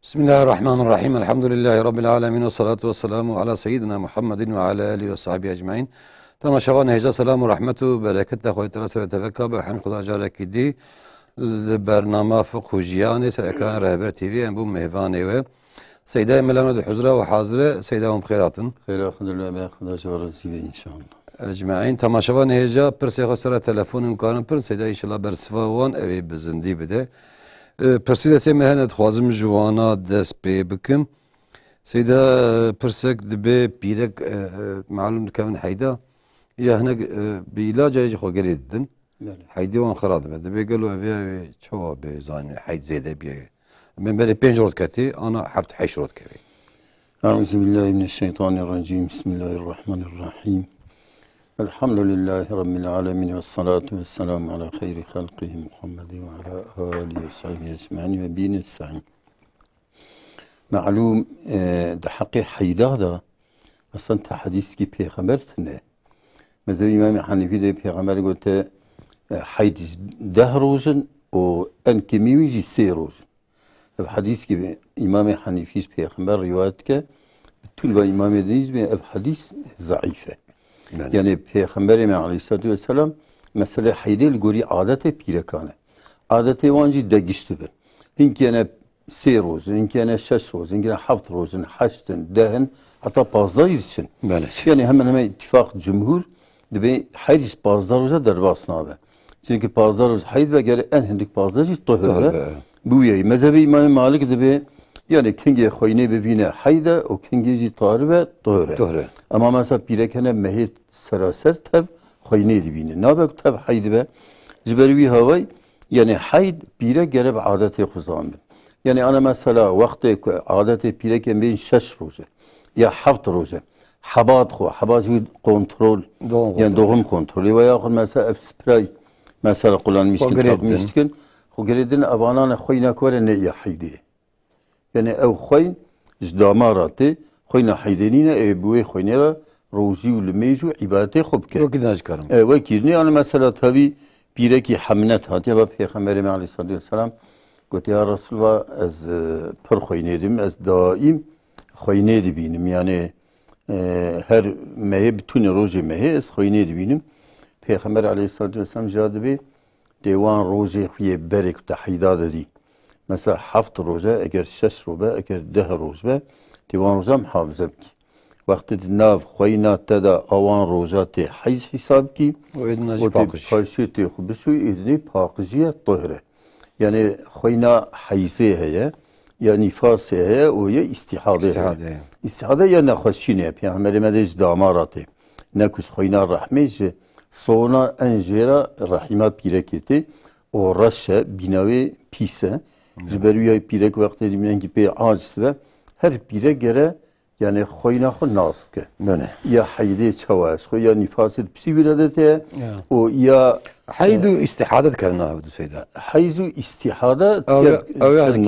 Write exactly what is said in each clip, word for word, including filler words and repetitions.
بسم الله الرحمن الرحيم الحمد لله رب العالمين والصلاة والسلام على سيدنا محمد وعلى آله وصحبه أجمعين. تمام شوان هجا سلام ورحمة وبركة أخوي ترى وتفكر بحن خدا جارك دي البرنامج فقه جياني سأكان رهبر تي في أم بوم مهفاني و سيدة ملامة الحزرة وحاضرة سيدة أم خيراتن خير الحمد لله بأ خدا جارزي إن شاء الله أجمعين. تمام شوان هجا برسي خسرة تلفون مكان پر سيدة إن شاء الله برسفوان أبي بزندي بده پرسیده سی مهند خوازم جوانا دست پی بکم سیدا پرسک دبی پیرک معلوم کمن حیدا یا هنگ بیلاج ایج خو گریدن حیدی وان خراد بده دبی قالوا ابي شو بزان حید زیده بی من بری پنج رود کتی انا حفت حش رود کبی. أعوذ بالله من الشيطان الرجيم بسم الله الرحمن الرحيم الحمد لله رب العالمين والصلاة والسلام على خير خلقه محمد وعلى آله وصحبه أجمعين وبين السعيد. معلوم ده حقي حيدا ده أصلا تحديث كي بيغمرتنا مثلا إمام حنيفي ده بيغمر قلت حيد ده روزن وأن كميوي جي سي روزن. الحديث كي إمام حنيفي بيغمر روايتك تلو إمام دنيز الحديث ضعيفة. Yani Peygamberimiz Aleyhisselatü Vesselam mesela haydel gori adete pirekane. Adete vancı degiştidir. İnkene sey rozun, inkene şeş rozun, inkene haft rozun, haçtın, dehen, hatta bazılar için. Yani hemen hemen ittifak cumhur de haydis bazılar roza derbasına abi. Çünkü bazılar roza hayd ve geri en hendik bazılar için tohur. Bu yayı. Mezhebi İmam Malik de yani kinge khoyne bevine hayda o kinge ji tar ve doğru. Ama mesela pirekene mehit seraser tev khoyne dibine. Nabek tev haydi be. Zbervi havay yani hayd pire gereb adeti khuzam. Yani ana mesela vakti adeti pireken beyin şeş roze ya haft roze. Habat khu habat kontrol yani doğum kontrolü veya mesela f spray mesela kullanmışken takmışken o geredin abanana khoyna kore ne ya haydi. Yani ev khoyn jdamarati khoyna haydenine ev buye khoynera rozi ve lmeju ibadete khubke. Yok gidaj karım. Evet kirni yani mesela tabi pireki hamnet hati ve Peygamberimiz Aleyhisselatü Vesselam قلت يا رسول الله از پر خوينيدم از دائم خوينيد بينم يعني her mehe bütün roje mehe az خوينيد بينم Peygamber Aleyhisselatü Vesselam jadı bi devan roje khiye berek tahida dedi. Mesela haft roje eğer şeş roje eğer deh roje devan roje muhafaza ki. Vakti nav خوينا تدا avan roje te hayz hesap ki o edinaj pakış. Karşı te khubsu edini pakıjiye tahire. Yani khoyna hayze heye ya nifas heye o ya istihade istihade istihade ya nakhoşine Peygamberimiz damaratı nekus khoyna rahmece sonra enjera rahima pireketi o raşe binavi pise zberuya pirek vakti dimlen ki pe aciz ve her pire gere yani khoyna khon nasip ke böyle ya hayde çavas khoya nifas pisi viladete o ya حيدو استحادة كنا بدو سيدا حيزو استحادة أو أو يعني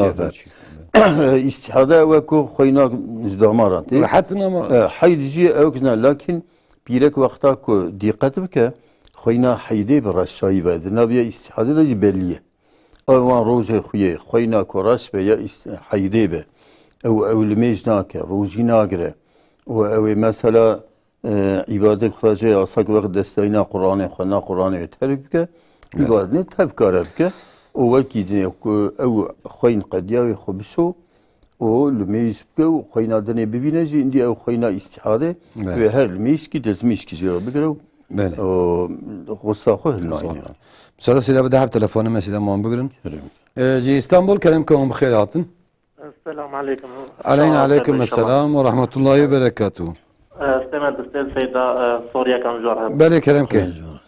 استحادة وكو خوينا جداماراتي حتى نما حيدجي أو كنا لكن بيرك وقتا كو دقت بك خوينا حيدي برشاي بعد نبي استحادة دي بليه أو وان روجي خويه خوينا كراش بيا حيدي به أو أو الميجناك روجي ناقرة أو مثلا ibadet kılacağız asak vakit desteğine Kur'an'ı khana Kur'an'ı terbiye ibadet tefkar bke o vakitine o khoyn qadiya ve khubsu o lmeys bke o khoyn adını bivinaji indi o khoyna istihade ve her lmeys ki dezmiş ki cevap bikro böyle o gustakho helnayne mesela size بدها telefonu mesela mom bugün جي İstanbul kerimkom bkhairatın Esselamu aleyküm. Aleyna aleyküm esselam ve rahmetullahi ve berekatuhu. استمد استاذ سيدا سوريا كان جوارها بله كلام كي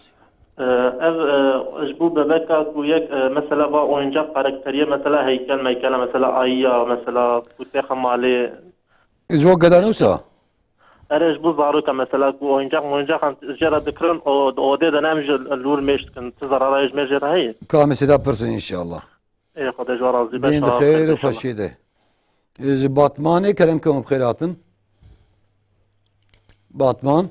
اف اجبو ببكا كويك مثلا با oyuncak karakteri mesela heykel meykele mesela ayya mesela kutte khamale جو قدر نوسا ارج bu zaruka mesela bu oyuncak oyuncak an jara dikran o o de namj lul meşkin tizarara ejmer hay كام سيدا برسن ان شاء الله اي خد جوار بين خير وفشيده باطماني كلامكم بخيراتن Batman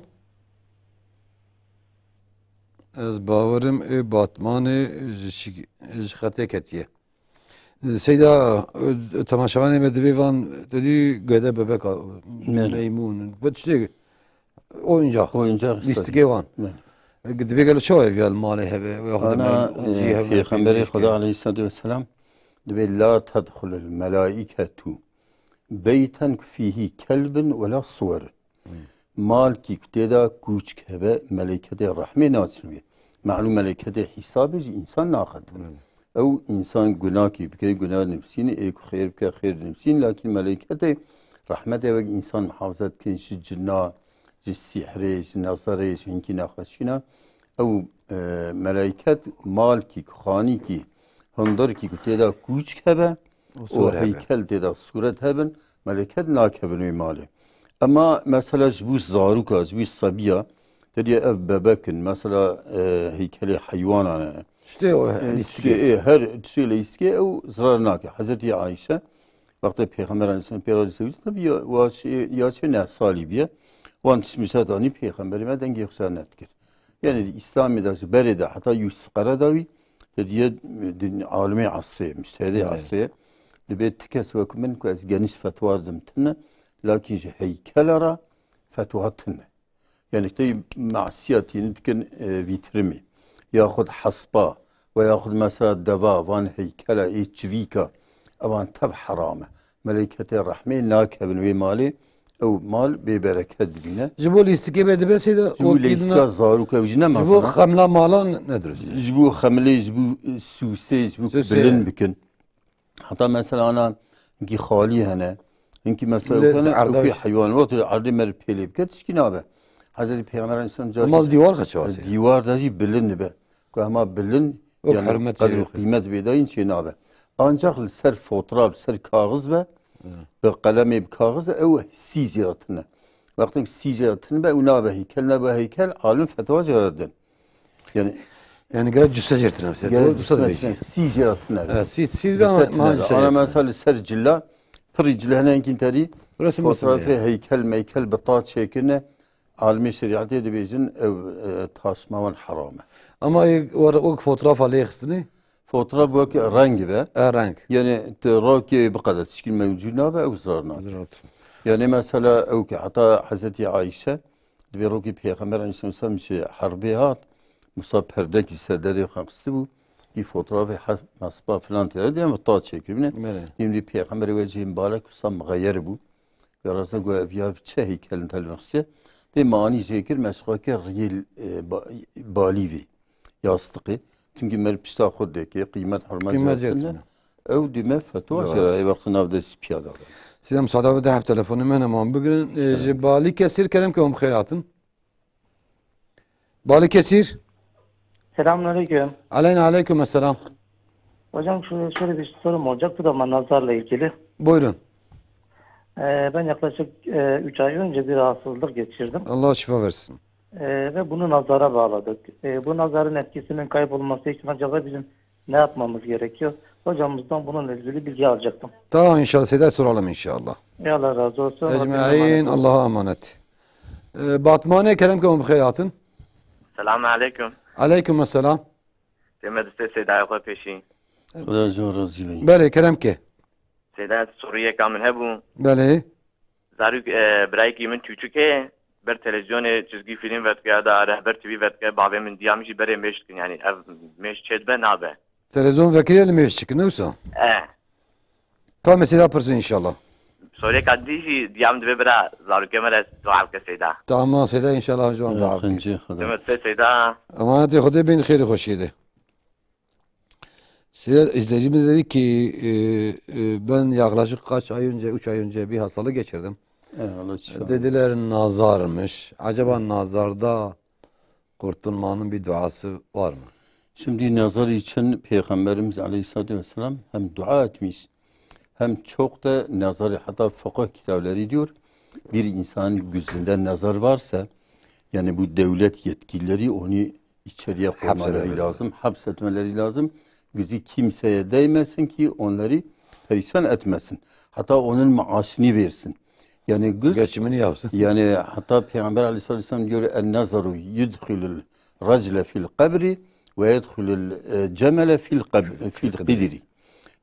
از باورم ای باتمان جخته کتیه Seyda temaşavanê me divê van dedî gede bebek Evet. meymun. Bu işte oyuncak. Oyuncak Listike van. Evet. Divê gel çawa ev ya malê heve. Ana Peygamberi Xuda aleyhissalatu vesselam dibe la tedhulul melaiketu beyten fihi kelbin ve la suver. Mal ki teda kuç hebe melekete rahme nasmiye. Malum melekete hesabı insan nakad. Ev insan günah ki bike günah nefsini ek hayır bike hayır nefsini lakin melekete rahmete ve insan muhafazat kinşi cinna sihre nazare hinki nakhaşina ev meleket mal ki khani ki handar ki teda kuç hebe o heykel teda suret hebben meleket nakebin mali. Ama mesela bu zaruka, bu sabiya, dedi ev bebekin, mesela e, heykeli hayvanana. İşte o iske, her şeyle iske ev zarar nake. Hazreti Ayşe, vakti Peygamber Aleyhisselam Peygamber tabi ya şey ne salibiye, o an tismisatani Peygamberime denge yoksa netkir. Yani İslam'da berede hatta Yusuf Karadavi, dedi alimi asriye, müştehide asriye, dedi tikes ve kumen ku az geniş fetvardım tine. Lakin heykelera fetvatın. Yani işte masiyetini tken vitrimi. Yahud hasba ve yahud mesela deva van heykela içvika avan tab harame. Melekete rahme nakebin ve mali ev mal be bereket dibine. Jibo listike be dibe seyda o liska zaruka vijne mesela. Jibo khamla malan nedir? Jibo khamle jibo suse jibo bilin bikin. Hatta mesela ana ki khali hene İnki mesela o bir hayvan otur ardı mer pelip ket şkinabe. Hazreti Peygamber Aleyhisselam cevap. Mal divar kaç var? Divar da bilin be. Ama bilin yani kadri kıymet bedayin şey nabe. Ancak ser fotoğraf ser kağıt ve ve kalem bir kağıt ev siziratına. Vaktin siziratına be unabe heykel nabe heykel alim fetva cevabın. Yani yani gel cüsse certine mesela. O cüsse de bir siziratına. Evet siz siz ben ana mesela ser cilla Pırıcılığına enkin tari fotoğrafı heykel meykel betat şeklinde almi şeriatı edibiyizin tasmavan harame. Ama o fotoğraf aleyhistini? Fotoğraf bu ki rengi be. Renk. Yani raki bu kadar şekil mevcuduna ve uzarına. Yani mesela o ki hatta Hazreti Ayşe bir roki Peygamber Aleyhisselam şey harbihat Musa perdeki serderi hamsi bu. Bir fotoğrafı masba falan diye diye mutat çekimine. Şimdi Peygamber vecihin balak sam gayr bu. Yarasa go evya çe heykelin talvaqsi. De mani çekir meşgaki riyel balivi. Yastığı. Çünkü mer pista xuddeki kıymet hurmat cezasına. Ev dime fatwa şerai vaqtına avda spiyada. Sizem sadava da hep telefonu men ama bugün jibali kesir kerem ki um khairatın. Bali kesir. Selamünaleyküm. Aleyna aleyküm selam. Hocam şöyle, şöyle bir sorum olacaktı da ama nazarla ilgili. Buyurun. Ee, ben yaklaşık üç ay önce bir rahatsızlık geçirdim. Allah şifa versin. Ee, ve bunu nazara bağladık. Ee, bu nazarın etkisinin kaybolması için acaba bizim ne yapmamız gerekiyor? Hocamızdan bununla ilgili bilgi alacaktım. Tamam inşallah Seda soralım inşallah. Ya Allah razı olsun. Ecmaîn Allah'a emanet. Ee, Batmane kerem ki um khairatın. Selamun aleyküm. Aleyküm selam. Demet işte Seda'ya koy peşin. Xuda jor razıyım. Bale kerem ki. Seda Suriye kamil hebu. Bale. Zaruk brayki min küçüke ber televizyonu çizgi film vetkaya da rehber T V vetkaya babe min diyamışı bere meşkin yani ev meş çedbe nabe. Televizyon vekili mi çıkın neyse? Eh. Tamam mesela pırsın inşallah. Suriye kadişi diyam dibe bera zaruk emre dua ke Seda. Tamam Seda inşallah hocam dua. Yakıncı Xuda. Demet işte Seda. Amaneti Xuda bin khayri hoşiydi. Seda izleyicimiz dedi ki e, e, ben yaklaşık kaç ay önce, üç ay önce bir hastalık geçirdim. Evet, Dediler nazarmış. Acaba nazarda kurtulmanın bir duası var mı? Şimdi nazar için Peygamberimiz Aleyhisselatü Vesselam hem dua etmiş hem çok da nazarı hatta fıkıh kitapları diyor bir insanın gözünde nazar varsa yani bu devlet yetkilileri onu içeriye koymaları lazım, hapsetmeleri lazım. Gözü kimseye değmesin ki onları perişan etmesin. Hatta onun maaşını versin. Yani göz geçimini yapsın. Yani hatta Peygamber Aleyhisselatü Vesselam diyor en nazaru yudkhilul racle fil kabri ve yedkhulul cemele fil fil qidri.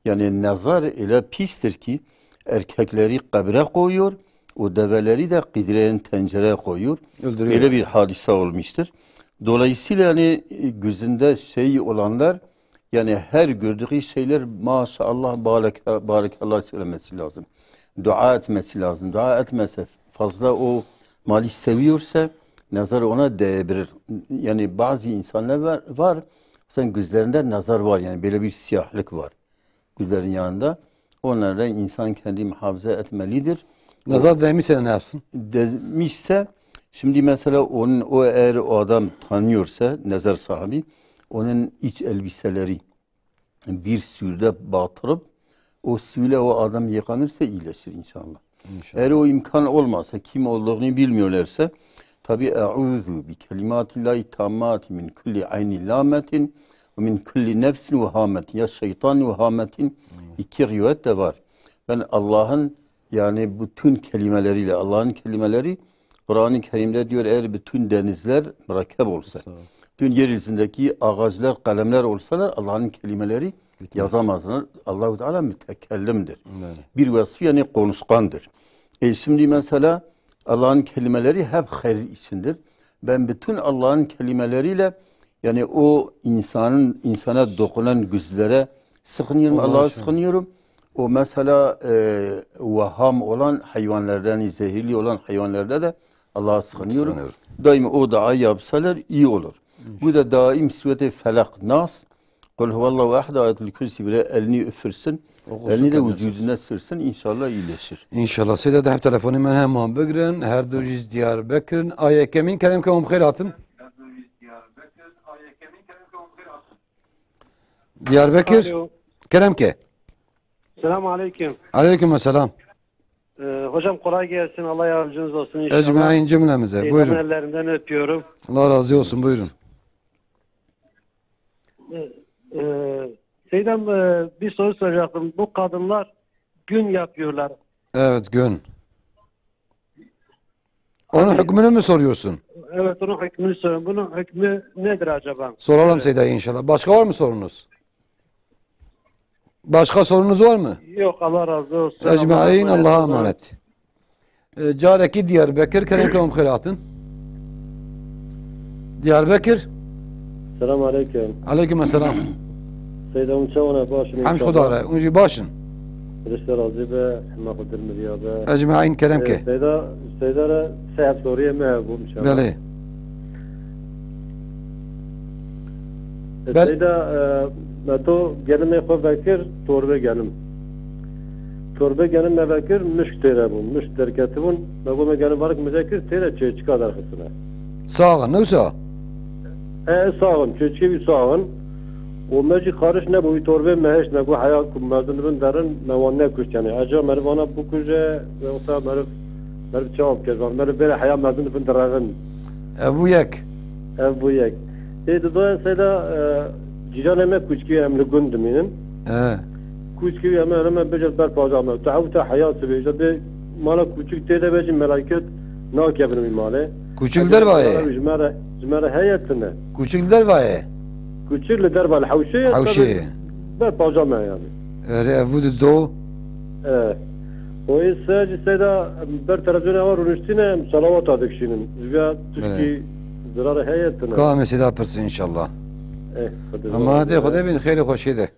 Yani nazar ile pistir ki erkekleri kabre koyuyor, o develeri de kıdrenin tencereye koyuyor. Öldürüyor. Öyle bir hadise olmuştur. Dolayısıyla yani gözünde şey olanlar yani her gördüğü şeyler maşallah barek- barekallah söylemesi lazım. Dua etmesi lazım. Dua etmese fazla o mali seviyorsa nazar ona değebilir. Yani bazı insanlar var, var sen gözlerinde nazar var yani böyle bir siyahlık var gözlerin yanında. Onlara insan kendi muhafaza etmelidir. Nazar değmişse ne yapsın? Demişse şimdi mesela onun o eğer o adam tanıyorsa nazar sahibi onun iç elbiseleri bir suyla batırıp o suyla o adam yıkanırsa iyileşir inşallah. İnşallah. Eğer o imkan olmazsa kim olduğunu bilmiyorlarsa tabi e'udhu bi kelimatillahi tammati min kulli ayni lametin ve min kulli nefsin ve hametin ya şeytan ve hametin iki rivayet de var. Ben Allah'ın yani bütün kelimeleriyle Allah'ın kelimeleri Kur'an-ı Kerim'de diyor eğer bütün denizler mürekkep olsa bütün yeryüzündeki ağaçlar kalemler olsalar Allah'ın kelimeleri Bitmez. yazamazlar. Allahu Teala mütekellimdir. Evet. Bir vasfı yani konuşkandır. E şimdi mesela Allah'ın kelimeleri hep hayır içindir. Ben bütün Allah'ın kelimeleriyle yani o insanın insana dokunan gözlere sıkınıyorum, Allah Allah'a aşkına. sıkınıyorum. O mesela e, vaham olan hayvanlardan, zehirli olan hayvanlarda da Allah'a sıkınıyorum. Sıkınıyorum. Daima o duayı yapsalar iyi olur. Bu da daim sureti Felak, Nas, Kul huvallahu ahad ayatul kürsi bile elini üfürsün. Okusun Elini de kendisi. vücuduna sürsün inşallah iyileşir. İnşallah. Seyda da hep telefonu men hemen bigrin. Her dujiz Diyarbakır'ın. Aya kemin kerem kemin khairatın. Diyarbakır. Alo. Kerem ke. Selamun Aleyküm. Aleyküm selam. Ee, hocam kolay gelsin. Allah yardımcınız olsun inşallah. Ecmain cümlemize. Şeytan Buyurun. ellerinden öpüyorum. Allah razı olsun. Buyurun. Ee, e, Seydam e, bir soru soracaktım. Bu kadınlar gün yapıyorlar. Evet gün. Onun hükmünü mü soruyorsun? Evet onun hükmünü soruyorum. Bunun hükmü nedir acaba? Soralım Evet. Seyda inşallah. Başka var mı sorunuz? Başka sorunuz var mı? Yok Allah razı olsun. Ecmain Allah'a olsun. emanet. Ee, Careki Diyarbakır kerem kemin khairatın. Diyarbakır. Selamun Aleyküm. Aleyküm selam. Seydam çavana başını. Hamş khudara. Unji başın. Rüştü razı be. Hemma kudur miryada. Ecmain kerem ke. Seyda, Seyda'ra seyahat soruya mehbub inşallah. Bele. Ben... Seyda, me to gelime xwe vekir, torbe gelim. Torbe gelim me vekir, müşk tere bun, müşk derketi bun. Me go me gelim varık mezekir, tere çeçika derkisine. Sağa, ne sağ? E sağın, çeçiki bir sağın. O meci karış ne bu torbe meheş ne bu hayal kum mezun bun derin mevan ne kuş yani. Acaba mervana bu kuje ve ota merv merv cevap kezvan. Merv böyle hayal mezun bun derin. Ebu yek. Ev bu yek. Seyda doğa seyda ciran emek kuçki emli gündümünün. He. Kuçki hemen hemen becer berpazamı. Tahavta hayatı becer de mala küçük tede becim melaket nak yapın mimale. Küçükler var ya. Cmara cmara hayatına. Küçükler var ya. Küçük le derbal havşe. Havşe. Berpazamı yani. Öyle Ebu de do. Evet. O ise ceseda ber televizyona var unuştine salavat adık şinin. Züya tuşki zararı hayatına. Kâme Seyda pırsın inşallah. Eh. Ama hadi Xuda bin khayri hoşi de.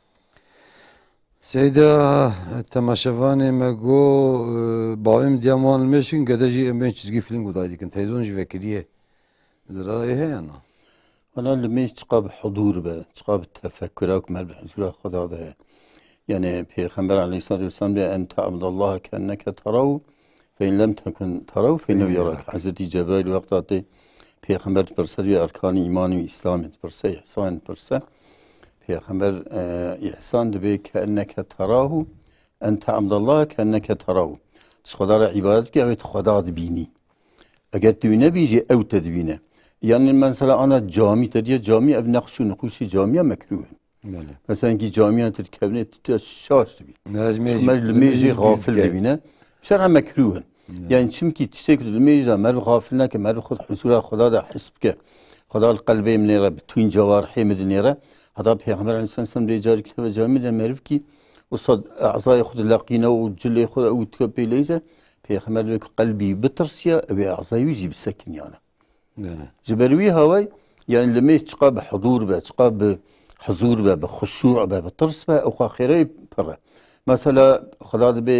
Seyda temaşavanê me got bavêm diya wan meşin gede jî em bên çizgî film godayî dikin. Televîzyon jî vekiriye. Zirarê heye na. Ana lemeş çıkab hudur be, çıkab tefekkür ak merb huzura Xuda da. Yani Peygamber Aleyhisselatü Vesselam de en ta'budallaha kenneke tarav fe in lem tekun tarav fe innehu yarak. Hazreti Cebrail vakti Peygamber perse diyor erkan-ı iman ve İslam et perse, ihsan perse. Peygamber e, ihsan de be kenneke tarahu en ta'budallaha kenneke tarav. Xuda ibadet ki evet Xuda dibini. Eğer dibine biji ev tedbine. Yani mesela ana cami diye cami ev nakşu nukuşi camiye mekruh. Mesela ki camiye terkebine tüte şaştı bir. Meclisi gafil dibine. Şerha mekruh. Yani çünkü tişek dilmeyce merv gafilne ki merv khud husula Xuda da hisb ke. Xuda kalbe nere bütün cevarhi mednere. هذا پیغمبر علیه السلام به جاری کتاب جامع معرف کی وصد اعضای خود لقینا و جلی خود او تکب لیزه پیغمبر به قلبی بترسیا و اعضای ویجی بسکن یانا جبروی هوای يعني لما يتقى بحضور به تقى بحضور به بخشوع به بطرس به او خيره بره مثلا خداد به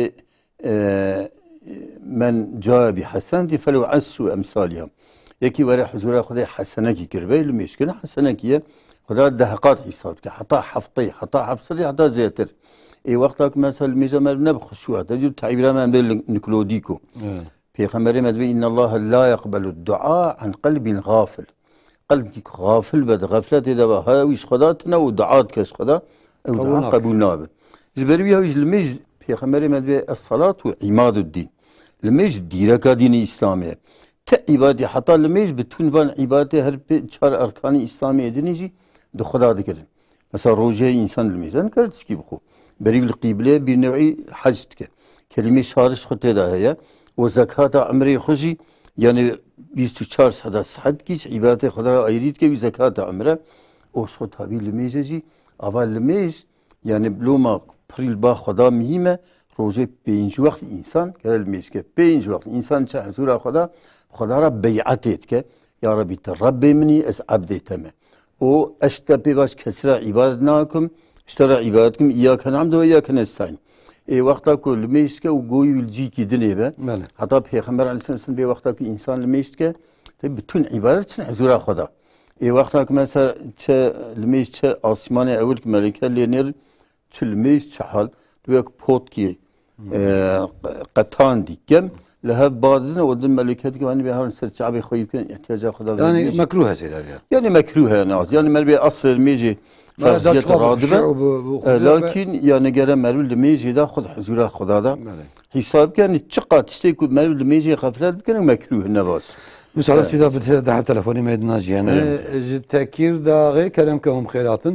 من جاء بحسنة فلو عشر امثالها يكي ورا حضور خدای حسنه کی کربه لمشكنه حسنه کیه خدا دهقات حساب که حتی حفظي حتی حفظي حتی زيتر اي وقتك مثلا ميجا ما بخشوع تجد تعبير من نكلوديكو پیغمبر مدبي ان الله لا يقبل الدعاء عن قلب غافل قلبك غافل بد غفلت دبا هاويش خدا تنا ودعات كش خدا ودعاء قبول نابه جبروي هاويش لميج پیغمبر مدبي الصلاة وعماد الدين لميج ديرك دين اسلامي تعبادي حتى لميج بتون فان عبادة هر چار اركان اسلامي ادنيجي دو خدا دكرن مثلا روجه انسان لميج انا كرتش كي بخو بريق القبلة بنوعي حجتك كلمة شارش خطه ده هي وزكاة عمري خجي يعني بیست و چهار ساعت صحت کیش عبادت خدا را ایرید که بی زکات عمره او صوت هایی لمیجه جی اول لمیج یعنی بلوما پریل با خدا مهمه روزه پنج وقت انسان که لمیج که پنج وقت انسان چه حضور خدا خدا را بیعتید که یا ربی ترب منی از عبدتمه او اشتبه باش کسرا عبادت ناکم اشترا عبادت کم ایاک نعمد و ایاک نستعین ای وقتا که لمیشت که و گوی الجی کی دنیه به حتی پیغمبر علیه السلام به وقتا که انسان لمیشت که تب بتون عبادت چن حضور خدا ای وقتا که مثلا چه لمیشت چه آسمان اول که ملکه لینر چه لمیشت چه حال دوی که پوت کی قطان دیگم لهب بعدن و دن ملکه که من به هر سر شعبی خویب کن احتیاج خدا يعني مكروه سيدا يعني مكروه ناز يعني مربي اصل الميجي فرضية رادبة لكن يعني جرى مرول الميجي ده خد حضور خدا ده حساب كان تشقى تشتكي مرول الميجي غفلات كان مكروه نباس مثلا سيدا بده ده تلفوني ما يدناش يعني تكير داغي كلام كهم خيراتن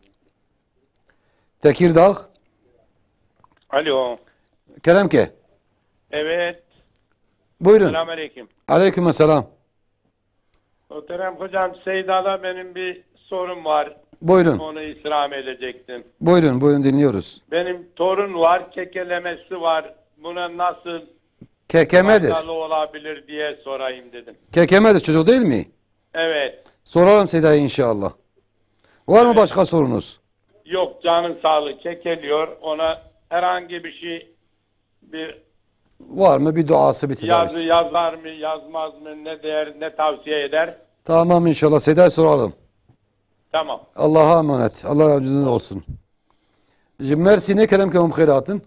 تكير داغ Alo. كلام كه Evet. buyurun Selamünaleyküm. aleykümselam Muhterem hocam Seyda'da benim bir sorum var. buyurun Onu istirham edecektim. buyurun buyurun dinliyoruz Benim torun var, kekelemesi var. Buna nasıl kekemedir faydalı olabilir diye sorayım dedim. kekemedir çocuk değil mi? Evet. Soralım Seda'ya inşallah. Var mı Evet. başka sorunuz? Yok canın sağlığı kekeliyor. Ona herhangi bir şey bir Var mı bir duası bir yazı tedavisi? yazar mı yazmaz mı ne der ne tavsiye eder? Tamam inşallah Seda'ya soralım. Tamam. Allah'a emanet. Allah yardımcınız olsun. Mersin'e kerem kevum khairatın.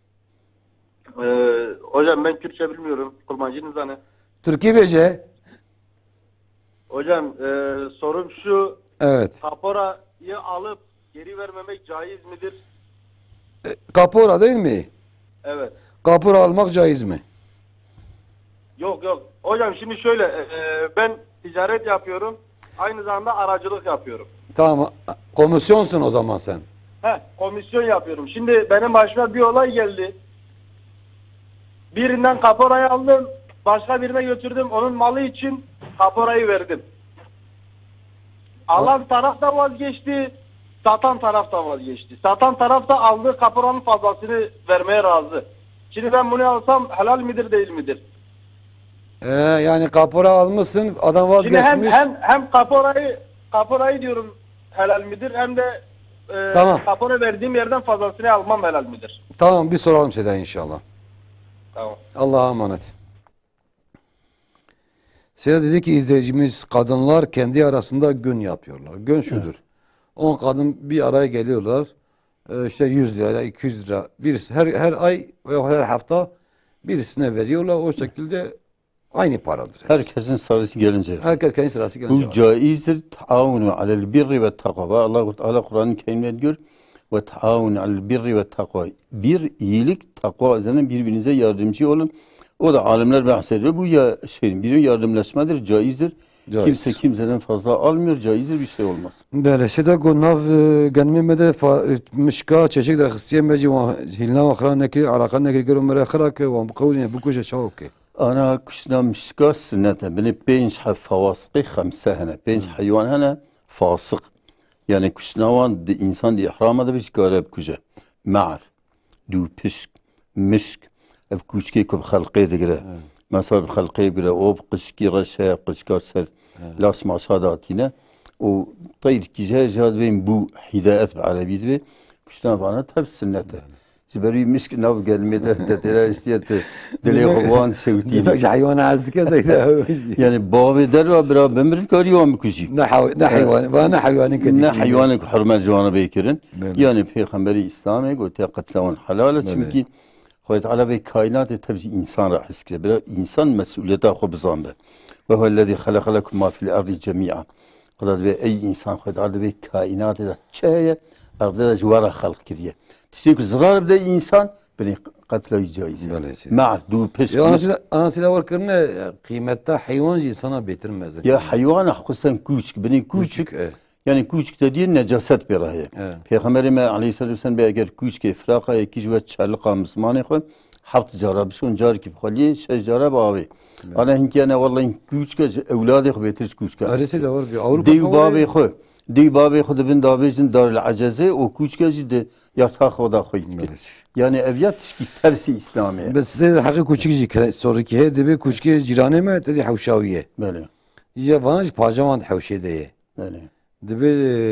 Ee, hocam ben Kürtçe bilmiyorum. Kurmancınız hani. Türkiye Bece. Hocam e, sorum şu. Evet. Kaporayı alıp geri vermemek caiz midir? E, Kapora değil mi? Evet. Kapora almak caiz mi? Yok yok. Hocam şimdi şöyle. E, ben ticaret yapıyorum. Aynı zamanda aracılık yapıyorum. Tamam. Komisyonsun o zaman sen. Heh, komisyon yapıyorum. Şimdi benim başıma bir olay geldi. Birinden kaporayı aldım. Başka birine götürdüm. Onun malı için kaporayı verdim. Alan taraf da vazgeçti. Satan taraf da vazgeçti. Satan taraf da aldığı kaporanın fazlasını vermeye razı. Şimdi ben bunu alsam helal midir değil midir? Ee, yani kapora almışsın adam Şimdi hem vazgeçmiş. hem hem kaporayı kaporayı diyorum helal midir hem de e, Tamam. kapora verdiğim yerden fazlasını almam helal midir? Tamam bir soralım Seda inşallah. Tamam. Allah'a emanet. Seda dedi ki izleyicimiz kadınlar kendi arasında gün yapıyorlar. Gün şudur. on kadın bir araya geliyorlar. Ee, işte yüz lira, iki yüz lira. Birisi her her ay veya her hafta birisine veriyorlar. O şekilde aynı paradır. hepsi. Herkesin sırası gelince. Herkes kendi sırası gelince. Bu caizdir. Taavunu alel birri ve takva. Allah Teala Kur'an-ı Kerim'de diyor ve taavunu alel birri ve takva. Bir iyilik, takva üzerine birbirinize yardımcı olun. O da alimler bahsediyor. Bu ya şeyin biri yardımlaşmadır, caizdir. Caiz. Kimse kimseden fazla almıyor, caizdir bir şey olmaz. بله شده گو ناف گنمی مده فا مشکا چشک در خصیه مجی و هیلنا و خران نکی علاقه نکی گرو مرا خرا که و بقولی بکوش شاو که أنا كشنا مشكا سنة بني بينش حفواصقي خمسة هنا بينش حيوان هنا فاسق Yani kuşnavan de insan di ihrama da bir kare bkuje. Ma'ar. Du pisk. Misk. Ev kuşke kub halqe de gire. Mesela halqe gire. O qışki reşe qışkar ser. Las masadatine. O طيب كجاه جهاد بين بو هداية بعربي دبي كشنا فانا تحب سنته جبري مسك ناف قال ميدا تتلا استيت دلي خوان شوتي حيوان عزك زي يعني بابي دروا برا بمر كاري وام كوجي نحو نحيوان وانا حيوان كتير نه حيوانك حرمة جوانا بيكرن يعني پیغمبري اسلامي قلت قتلون حلال çünkü خود على في كائنات تبجي انسان راح يسكر برا انسان مسؤوليته خو بزامبه وهو الذي خلق لكم ما في الارض جميعا قدر به ای انسان خود عرض به کائنات ده چه عرض ده جوارا خلق کردیه تشتیک زرار بده انسان بنی قتل جایزه مع دو پس ya anasıyla anasıyla var kırne kıymette hayvan insana bitirmez. Ya hayvan hususen küçük beni küçük yani küçük dediğin necaset bir rahi. Peygamberime aleyhisselatü vesselam eğer küçük ifraka iki ve çalıqa Müslümanı koy haft jarab şun jar ki khali şey jarab abi. Ana hinki ana vallahi küçük evladı betir küçük. Öylesi de var bir Avrupa. Diy babi koy. Diy babi koy bin davecin darül acaze o küçük de yatağı khoda koy. Yani eviyat ki tersi İslamiye. Bes size hakkı küçük sonraki he de bir küçük cirane mi dedi havşaviye. Böyle. Ya vanaj pajaman havşe de. Böyle. دبي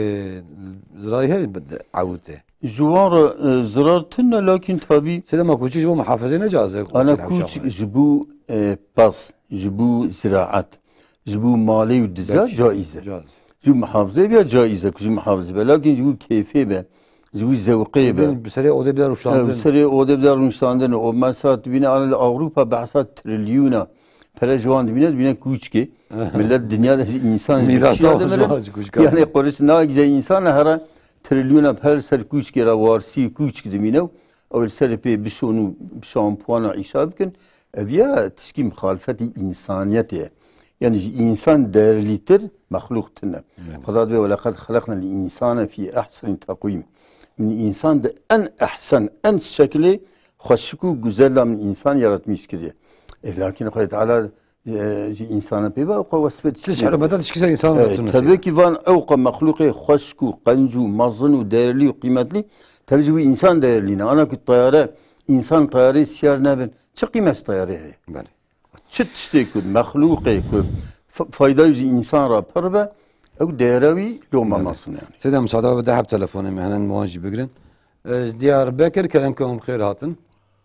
زرايها عودته جوار زرار تنا لكن طبي سلام كوتشي جبو محافظين جازه انا كوتش جبو باص جبو زراعات جبو مالي ودزا جائزه جبو محافظه بيا جائزه جبو محافظه لكن جبو كيفي به جبو زوقي به بسري اودي بدار وشاندن بسري اودي بدار وشاندن او مثلا بينا على اوروبا بحثات تريليون para جوان بينا بينا كوچكي ملت dünyada insan yani Koristan güzel insan her trilyona per ser كوچكي را وارسي كوچكي دمينو او ser pe bişonu şampuana işabken evya tişki muhalefeti insaniyeti yani insan değerlidir mahluktur. Fakat ve lekad halakna insana fi ahsen takvim. İnsan da en ahsen en şekli hoşku güzel bir insan yaratmış ki. Lakin Allah Teala insana peyva o vasfet. Tişhar bedel tişkisel insan yaratmış. Tabii ki van evqa mahluqi hoşku, qancu, maznu, değerli, kıymetli. Tabii ki insan değerliğine. Ana ki tayare, insan tayare siyar ne ben. Çı kıymet tayare. Bale. Çı tişte ki mahluqi ki faydayı insan ra perbe ev değerli olmamasın yani. Seyda müsaade ve dehab telefonu mehnen muhancı bigirin. Diyarbakır kelamkum xeyr hatın.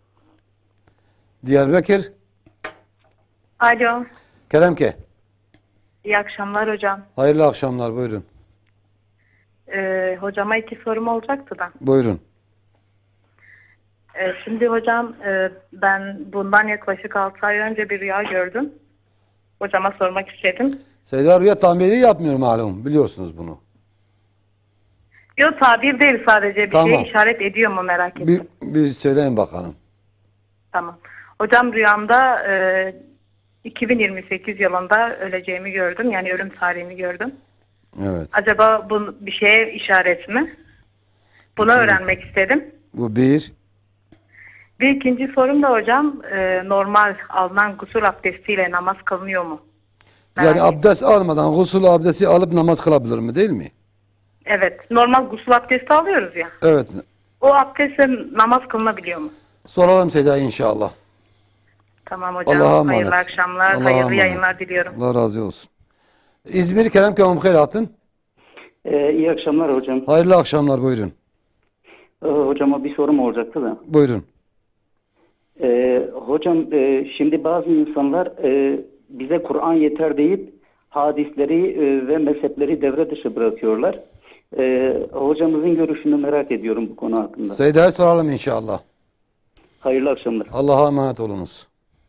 Diyarbakır. Alo. Kelamke. İyi akşamlar hocam. Hayırlı akşamlar buyurun. Ee, hocama iki sorum olacaktı da. Buyurun. Ee, şimdi hocam e, ben bundan yaklaşık altı ay önce bir rüya gördüm. Hocama sormak istedim. Seyda rüya tamiri yapmıyor malum biliyorsunuz bunu. Yok tabir değil sadece bir tamam. Şey işaret ediyor mu merak ettim. Bir, bir söyleyin bakalım. Tamam. Hocam rüyamda e, iki bin yirmi sekiz yılında öleceğimi gördüm. Yani ölüm tarihimi gördüm. Evet. Acaba bu bir şeye işaret mi? Bunu evet. Öğrenmek istedim. Bu bir. Bir ikinci sorum da hocam e, normal alınan gusül abdestiyle namaz kılınıyor mu? Merak yani abdest almadan gusül abdesti alıp namaz kılabilir mi değil mi? Evet. Normal gusül abdesti alıyoruz ya. Evet. O abdestle namaz kılınabiliyor mu? Soralım Seda inşallah. Tamam hocam. Hayırlı akşamlar. Allah'a hayırlı emanet. Yayınlar diliyorum. Allah razı olsun. İzmir Kerem Kavum Hayratın. Ee, iyi akşamlar hocam. Hayırlı akşamlar buyurun. Ee, hocama bir sorum olacaktı da. Buyurun. Ee, hocam e, şimdi bazı insanlar e, bize Kur'an yeter deyip hadisleri e, ve mezhepleri devre dışı bırakıyorlar. E, hocamızın görüşünü merak ediyorum bu konu hakkında. Seyda'ya soralım inşallah. Hayırlı akşamlar. Allah'a emanet olunuz.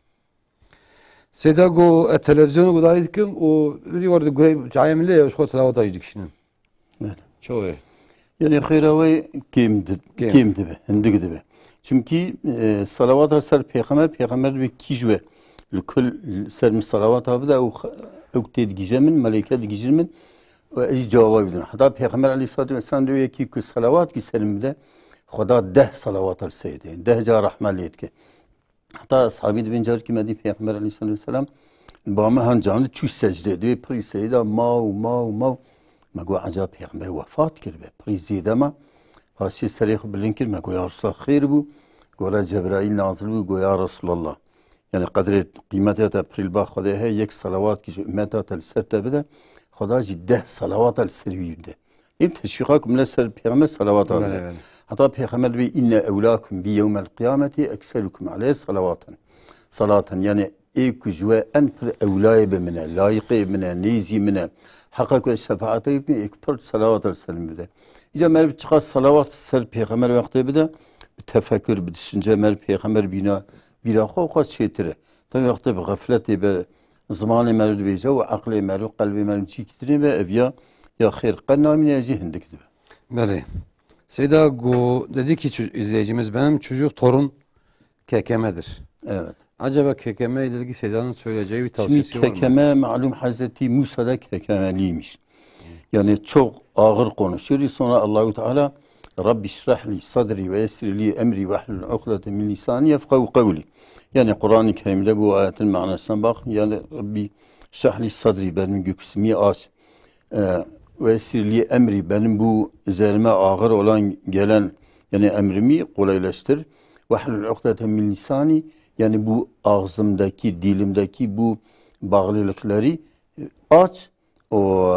Seyda go televizyonu gudari dikim o diyor da cayemle ya şu telavata yedik şimdi. Evet. Çok iyi. Yani hayravi kimdi kimdi be hindik be. Çünkü e, salavat ser peygamber peygamber ve kijve kul ser salavat abi da o ökted gijemin meleket gijemin ve cevap bilin. Hatta peygamber aleyhissalatu vesselam diyor ki kul salavat ki selimde Xuda deh salavat alsaydı. Deh ca rahmet ki. Hatta ashabi bin car ki medi peygamber aleyhissalatu vesselam bama han canlı çüş secde diyor. Pri seyda mav mav mav مگو عجب پیغمبر وفات کرد به پریزیده ما پاسی سریخ بلین کرد مگو یا رسول خیر بو گولا جبرائیل نازل بو گو یا رسول الله یعنی قدر قیمتی تا پریل با خدا هی یک صلوات که امتا تلسر بده خدا جی ده صلوات السر بیده این تشویقات من سر پیغمبر صلوات بده حتی پیغمبر بی این اولاکم بی یوم القیامت اکثرکم علیه صلواتا صلاتا یعنی ای کجوه ان پر اولای بمنه لایقی منه نیزی منه حقق و شفاعتی بی اکبر صلوات السر بده اینجا مرد چقدر صلوات سر پیغمبر وقتی بده تفکر بدشنجه مرد پیغمبر بینا بینا خو خواست چیتره تا وقتی به غفلتی به زمان مرد بیجه و عقل مرد و قلب مرد چی کترین به اویا یا خیر قنامین اجی هندک دو بله Seyda Gu dedi ki izleyicimiz benim çocuk torun kekemedir. Evet. Acaba kekeme ile ilgili Seyda'nın söyleyeceği bir tavsiyesi Şimdi var mı? kekeme malum Hazreti Musa da kekemeliymiş. Yani çok ağır konuşuyor. Sonra Allahu Teala Rabbi şrahli sadri ve yessirli emri ve ahlul ukdete min lisani yefkahu kavli. Yani Kur'an-ı Kerim'de bu ayetin manasına bak. Yani Rabbi şrahli sadri benim göksümü aç. Ee, ve yessirli emri benim bu üzerime ağır olan gelen yani emrimi kolaylaştır. Ve ahlul ukdete min lisani yani bu ağzımdaki, dilimdeki bu bağlılıkları aç. O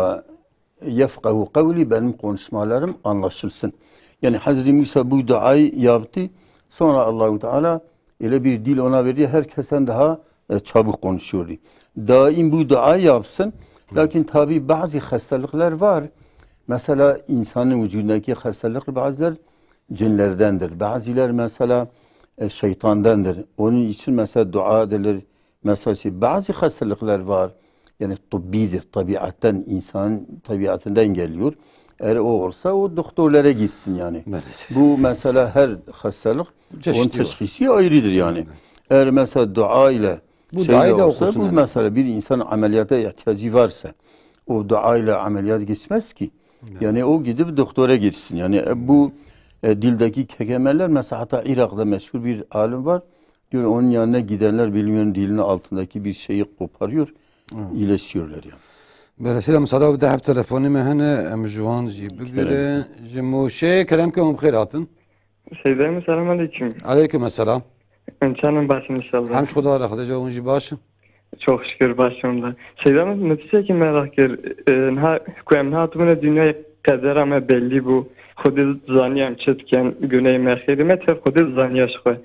yefkahu kavli benim konuşmalarım anlaşılsın. Yani Hazreti Musa bu duayı yaptı. Sonra Allahu Teala öyle bir dil ona verdi. Herkesten daha e, çabuk konuşuyordu. Daim bu duayı yapsın. Lakin tabi bazı hastalıklar var. Mesela insanın vücudundaki hastalıklar bazılar cinlerdendir. Bazılar mesela e, şeytandandır. Onun için mesela dua edilir. Mesela şey, bazı hastalıklar var. Yani tıbbidir. Tabiatten, insanın tabiatından geliyor. Eğer o olsa o doktorlara gitsin yani. Maalesef. Bu mesela her hastalık Çeşitli onun teşhisi ayrıdır yani. Eğer mesela dua ile Bu şeyle duayı da olsa, okusun bu yani. mesela bir insan ameliyata ihtiyacı varsa o dua ile ameliyat geçmez ki. Yani o gidip doktora gitsin. Yani e, bu e, dildeki kekemeler mesela hatta Irak'ta meşhur bir alim var. Diyor onun yanına gidenler bilmiyorum dilinin altındaki bir şeyi koparıyor. İyileşiyorlar yani. بله سلام صدا بده هب تلفنی مهنه ام جوان جی بگیره جموشه کلام که هم خیر هاتن Seyda'yım selam aleyküm. aleyküm selam Canım başım inşallah. همش خدا را خدا جوان جی باشن Çok şükür başımda. Seyda'm netice ki merak kir. Ha kuem hatımına dünya kader ama belli bu. Xudu zaniyam çetken güney mehirime tef xudu zaniyaş koy.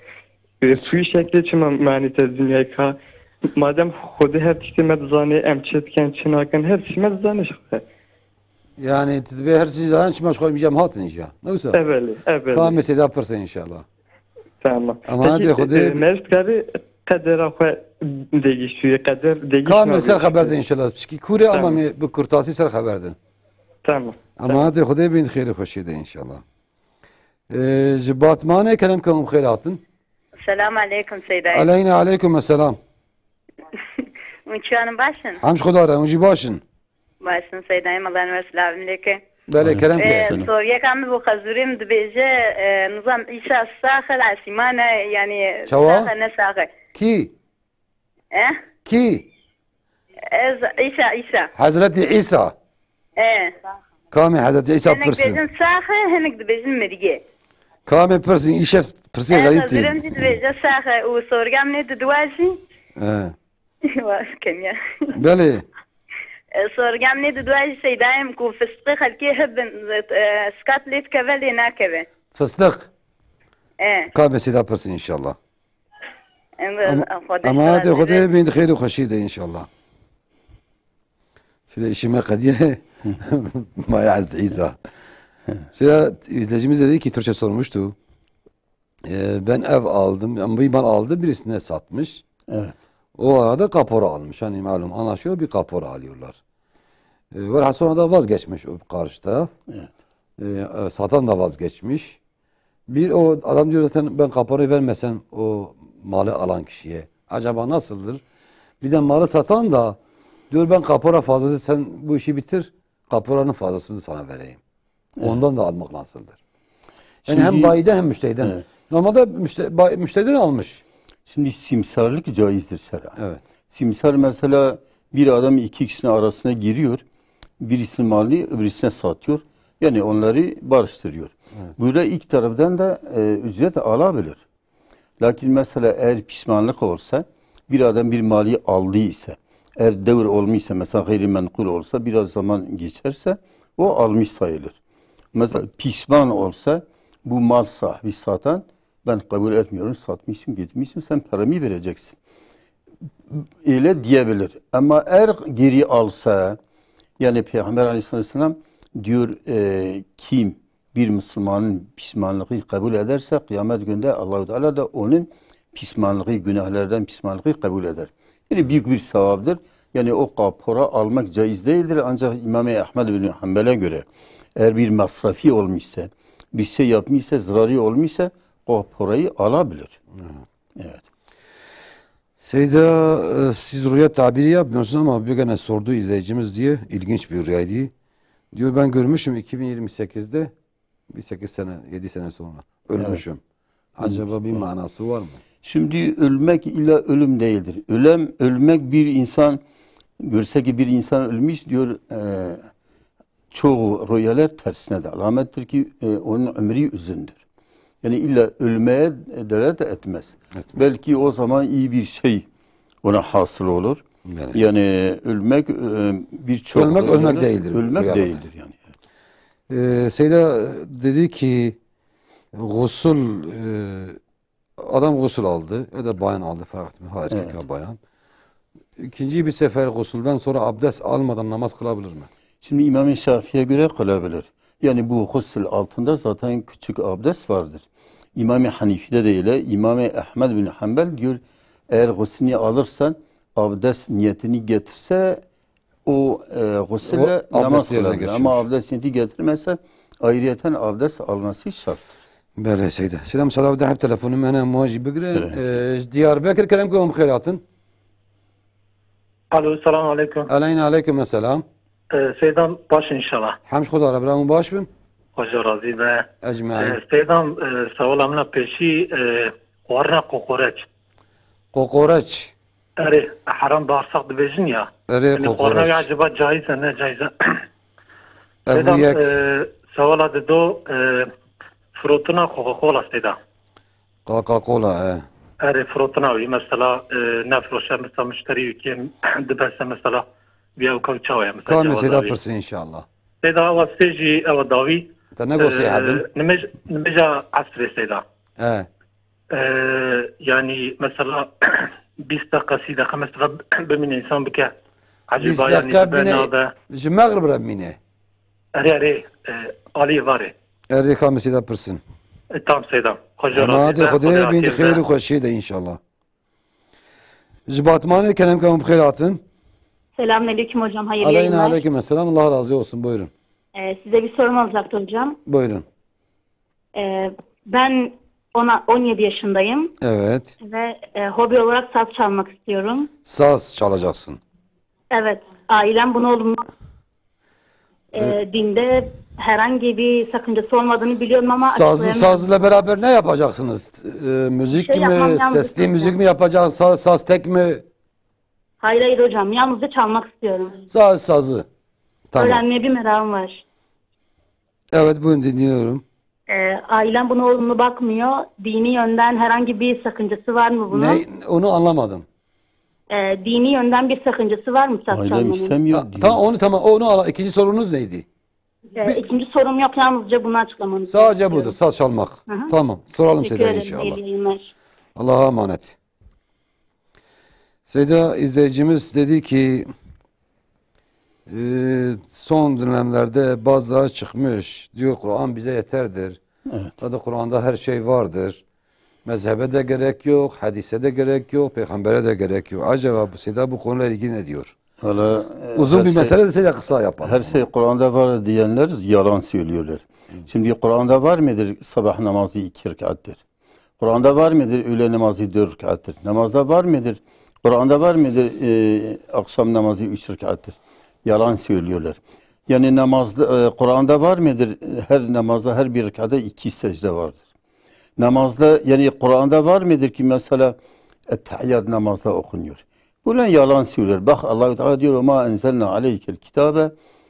Fuy şekli çim manite dünyayı ka. Madem xudu her tiştimet zani em çetken çinaken her tiştimet zaniyaş koy. Yani tedbir her şey zaten çıkmış koymayacağım hatın inşallah. Neyse. Evveli, evveli. Tamam mesela yaparsın inşallah. Tamam. Ama hadi xudu Mevcut karı kader akwa değişiyor. Kader değişmiyor. Kamil ser haberdin inşallah. Çünkü kure ama bu kurtasi ser haberdin. Tamam. Ama hadi xudu bin khayr خوشیده inşallah. Batmane kelam ke هم خیر هاتن Selamun aleyküm Seyda. Aleyna aleyküm selam. Uçuyanın başın. همش خدا را اونجی باشن. Başın Seyda'yım Allah'ın versin abimleki. بله kelam Ee, ke. Suriye kamı bu kazurim dibece nizam İsa sahil asimana yani Çava? sahil ne sahil. Ki? Eh? Ki? Ez İsa İsa. Hazreti İsa. Eh. Kami Hazreti İsa Henek pırsın. dibecin sahil henek dibecin merge. Kami pırsın işe pırsın garip değil. Kazurim dibece sahil o sorgam ne duvaji? He. Vas Kenya. بله sorgam ne duvaji Seyda'yım ku fıstığı halki hep skatlet keveli nakeve. fıstık. Eh. Kami sida pırsın inşallah. Ama Ama hadi xuda bin khayr خوشیده inşallah. Sida işime kadiye. Ma yazdı İsa. Sida izleyicimiz dedi ki Türkçe sormuştu. Ee, ben ev aldım ama bir mal aldı birisine satmış. Evet. O arada kapora almış. Hani malum anlaşıyor bir kapora alıyorlar. Ee, ve sonra da vazgeçmiş o karşı taraf. Evet. Ee, satan da vazgeçmiş. Bir o adam diyor zaten ben kaporayı vermesen o malı alan kişiye. Acaba nasıldır? Bir de malı satan da diyor ben kapora fazlası sen bu işi bitir. Kaporanın fazlasını sana vereyim. Evet. Ondan da almak nasıldır? Yani Şimdi, hem bayiden hem müşteriden. Evet. Normalde müşteri, bay, müşteriden almış. Şimdi simsarlık caizdir şer'an. Evet. Simsar mesela bir adam iki kişinin arasına giriyor. birisinin malını öbürsüne satıyor. Yani onları barıştırıyor. Evet. Burada ilk taraftan da e, ücret alabilir. Lakin mesela eğer pişmanlık olsa, bir adam bir mali aldıysa, eğer devir olmuşsa, mesela gayrimenkul olsa, biraz zaman geçerse o almış sayılır. Mesela pişman olsa, bu mal sahibi satan, ben kabul etmiyorum, satmışım, gitmişim, sen paramı vereceksin. Öyle diyebilir. Ama eğer geri alsa, yani Peygamber Aleyhisselam diyor, e, kim bir Müslümanın pişmanlığı kabul ederse, kıyamet günde Allah-u Teala da onun pişmanlığı, günahlardan pişmanlığı kabul eder. Yani büyük bir sevaptır. Yani o kapora almak caiz değildir. Ancak İmam-ı Ahmed bin Hanbel'e göre eğer bir masrafi olmuşsa, bir şey yapmışsa, zararı olmuşsa o parayı alabilir. Evet. Seyda, siz rüya tabiri yapmıyorsunuz ama bir gene sordu izleyicimiz diye, ilginç bir rüyaydı. Diyor ben görmüşüm iki bin yirmi sekizde, bir sekiz sene, yedi sene sonra ölmüşüm. Evet. Acaba bir manası var mı? Şimdi ölmek illa ölüm değildir. Ölüm, ölmek bir insan, görse ki bir insan ölmüş diyor, e, çoğu rüyalar tersine de alamettir ki e, onun ömrü uzundur. Yani illa ölmeye delalet etmez. etmez. Belki o zaman iyi bir şey ona hasıl olur. Yani, yani ölmek e, birçok ölmek ölmek değildir. Ölmek rüyalar. Değildir yani. Ee, Seyda dedi ki gusül e, adam gusül aldı ya da bayan aldı fark etmiyor. Ha erkek evet. bayan. İkinci bir sefer gusülden sonra abdest almadan namaz kılabilir mi? Şimdi İmam-ı Şafii'ye göre kılabilir. Yani bu gusül altında zaten küçük abdest vardır. İmam-ı Hanifi'de de öyle. İmam-ı Ahmed bin Hanbel diyor eğer gusülünü alırsan abdest niyetini getirse o e, gusülle namaz kılabilir. Ama abdest niyeti getirmezse ayrıyeten abdest alması şart. Böyle Seyda. Selam salam da hep telefonum ana muhacib bigre. Diyarbakır kerem koyum khairatın. Alo, selamun aleyküm. Aleyna aleyküm selam. Seydam baş inşallah. Hamş Khuda Rabbi baş bin. Hoca razı be. Ecmaîn. Seydam savalamla peşi warna kokoreç. Kokoreç. Eri haram bağırsak dibejin ya. Eri kokoreç. Warna acaba caiz ne caiz? Seydam savala de do frutuna Coca-Cola Seydam. Coca-Cola he. Eri frutuna uy mesela nefroşa mesela müşteri yükem dibese mesela بیا کو چاویم کام سیدا پرسی ان شاء الله سیدا واسطی او داوی تنگوسی حبل نمج نمجا عصر سیدا اه يعني مثلا بیست قصيده خمس رب بمن انسان بك عجيبه يعني بنا المغرب ربمينه اري اري علي فاري اري کام سیدا پرسن تمام سیدا خجرات هذا خدای بين خير وخشي ده ان شاء الله جباتمانه كلام كم بخيراتن. Selamünaleyküm hocam. Hayırlı Aleyna yayınlar. aleyküm selam. Allah razı olsun. Buyurun. Ee, size bir sorum olacaktı hocam. Buyurun. Ee, ben on yedi yaşındayım. Evet. Ve e, hobi olarak saz çalmak istiyorum. Saz çalacaksın. Evet. Ailem bunu olumlu. Ee, evet. Dinde herhangi bir sakıncası olmadığını biliyorum ama Sazı, sazla beraber ne yapacaksınız? Ee, müzik şey mi? Sesli müzik mi yapacaksınız? Saz, saz tek mi? Hayır hayır hocam. Yalnızca çalmak istiyorum. Saz sazı. Tamam. Öğrenmeye bir merakım var. Evet buyurun dinliyorum. Ee, ailem buna olumlu bakmıyor. Dini yönden herhangi bir sakıncası var mı bunun? Ne? Onu anlamadım. Ee, dini yönden bir sakıncası var mı? Ailem istemiyor. Ta, tamam onu tamam. Onu al. İkinci sorunuz neydi? Ee, bir... İkinci sorum yok. Yalnızca bunu açıklamanız. Sadece budur. Saz çalmak. Hı -hı. Tamam. Soralım Seyda inşallah. Allah'a emanet. Seyda izleyicimiz dedi ki e, son dönemlerde bazıları çıkmış. Diyor Kur'an bize yeterdir. Evet. Tabi Kur'an'da her şey vardır. Mezhebe de gerek yok, hadise de gerek yok, peygambere de gerek yok. Acaba bu Seyda bu konuyla ilgili ne diyor? Hala, uzun bir şey, mesele de Seyda kısa yapalım. Her şey Kur'an'da var diyenler yalan söylüyorlar. Hı. Şimdi Kur'an'da var mıdır sabah namazı iki rekattir? Kur'an'da var mıdır öğle namazı dört rekattir? Namazda var mıdır? Kur'an'da var mıdır e, akşam namazı üç rekattır? Yalan söylüyorlar. Yani namazda e, Kur'an'da var mıdır her namazda her bir rekatta iki secde vardır. Namazda yani Kur'an'da var mıdır ki mesela ettehiyyat namazda okunuyor. Bunlar yalan söylüyor. Bak Allah-u Teala diyor ma enzelna aleykel kitabe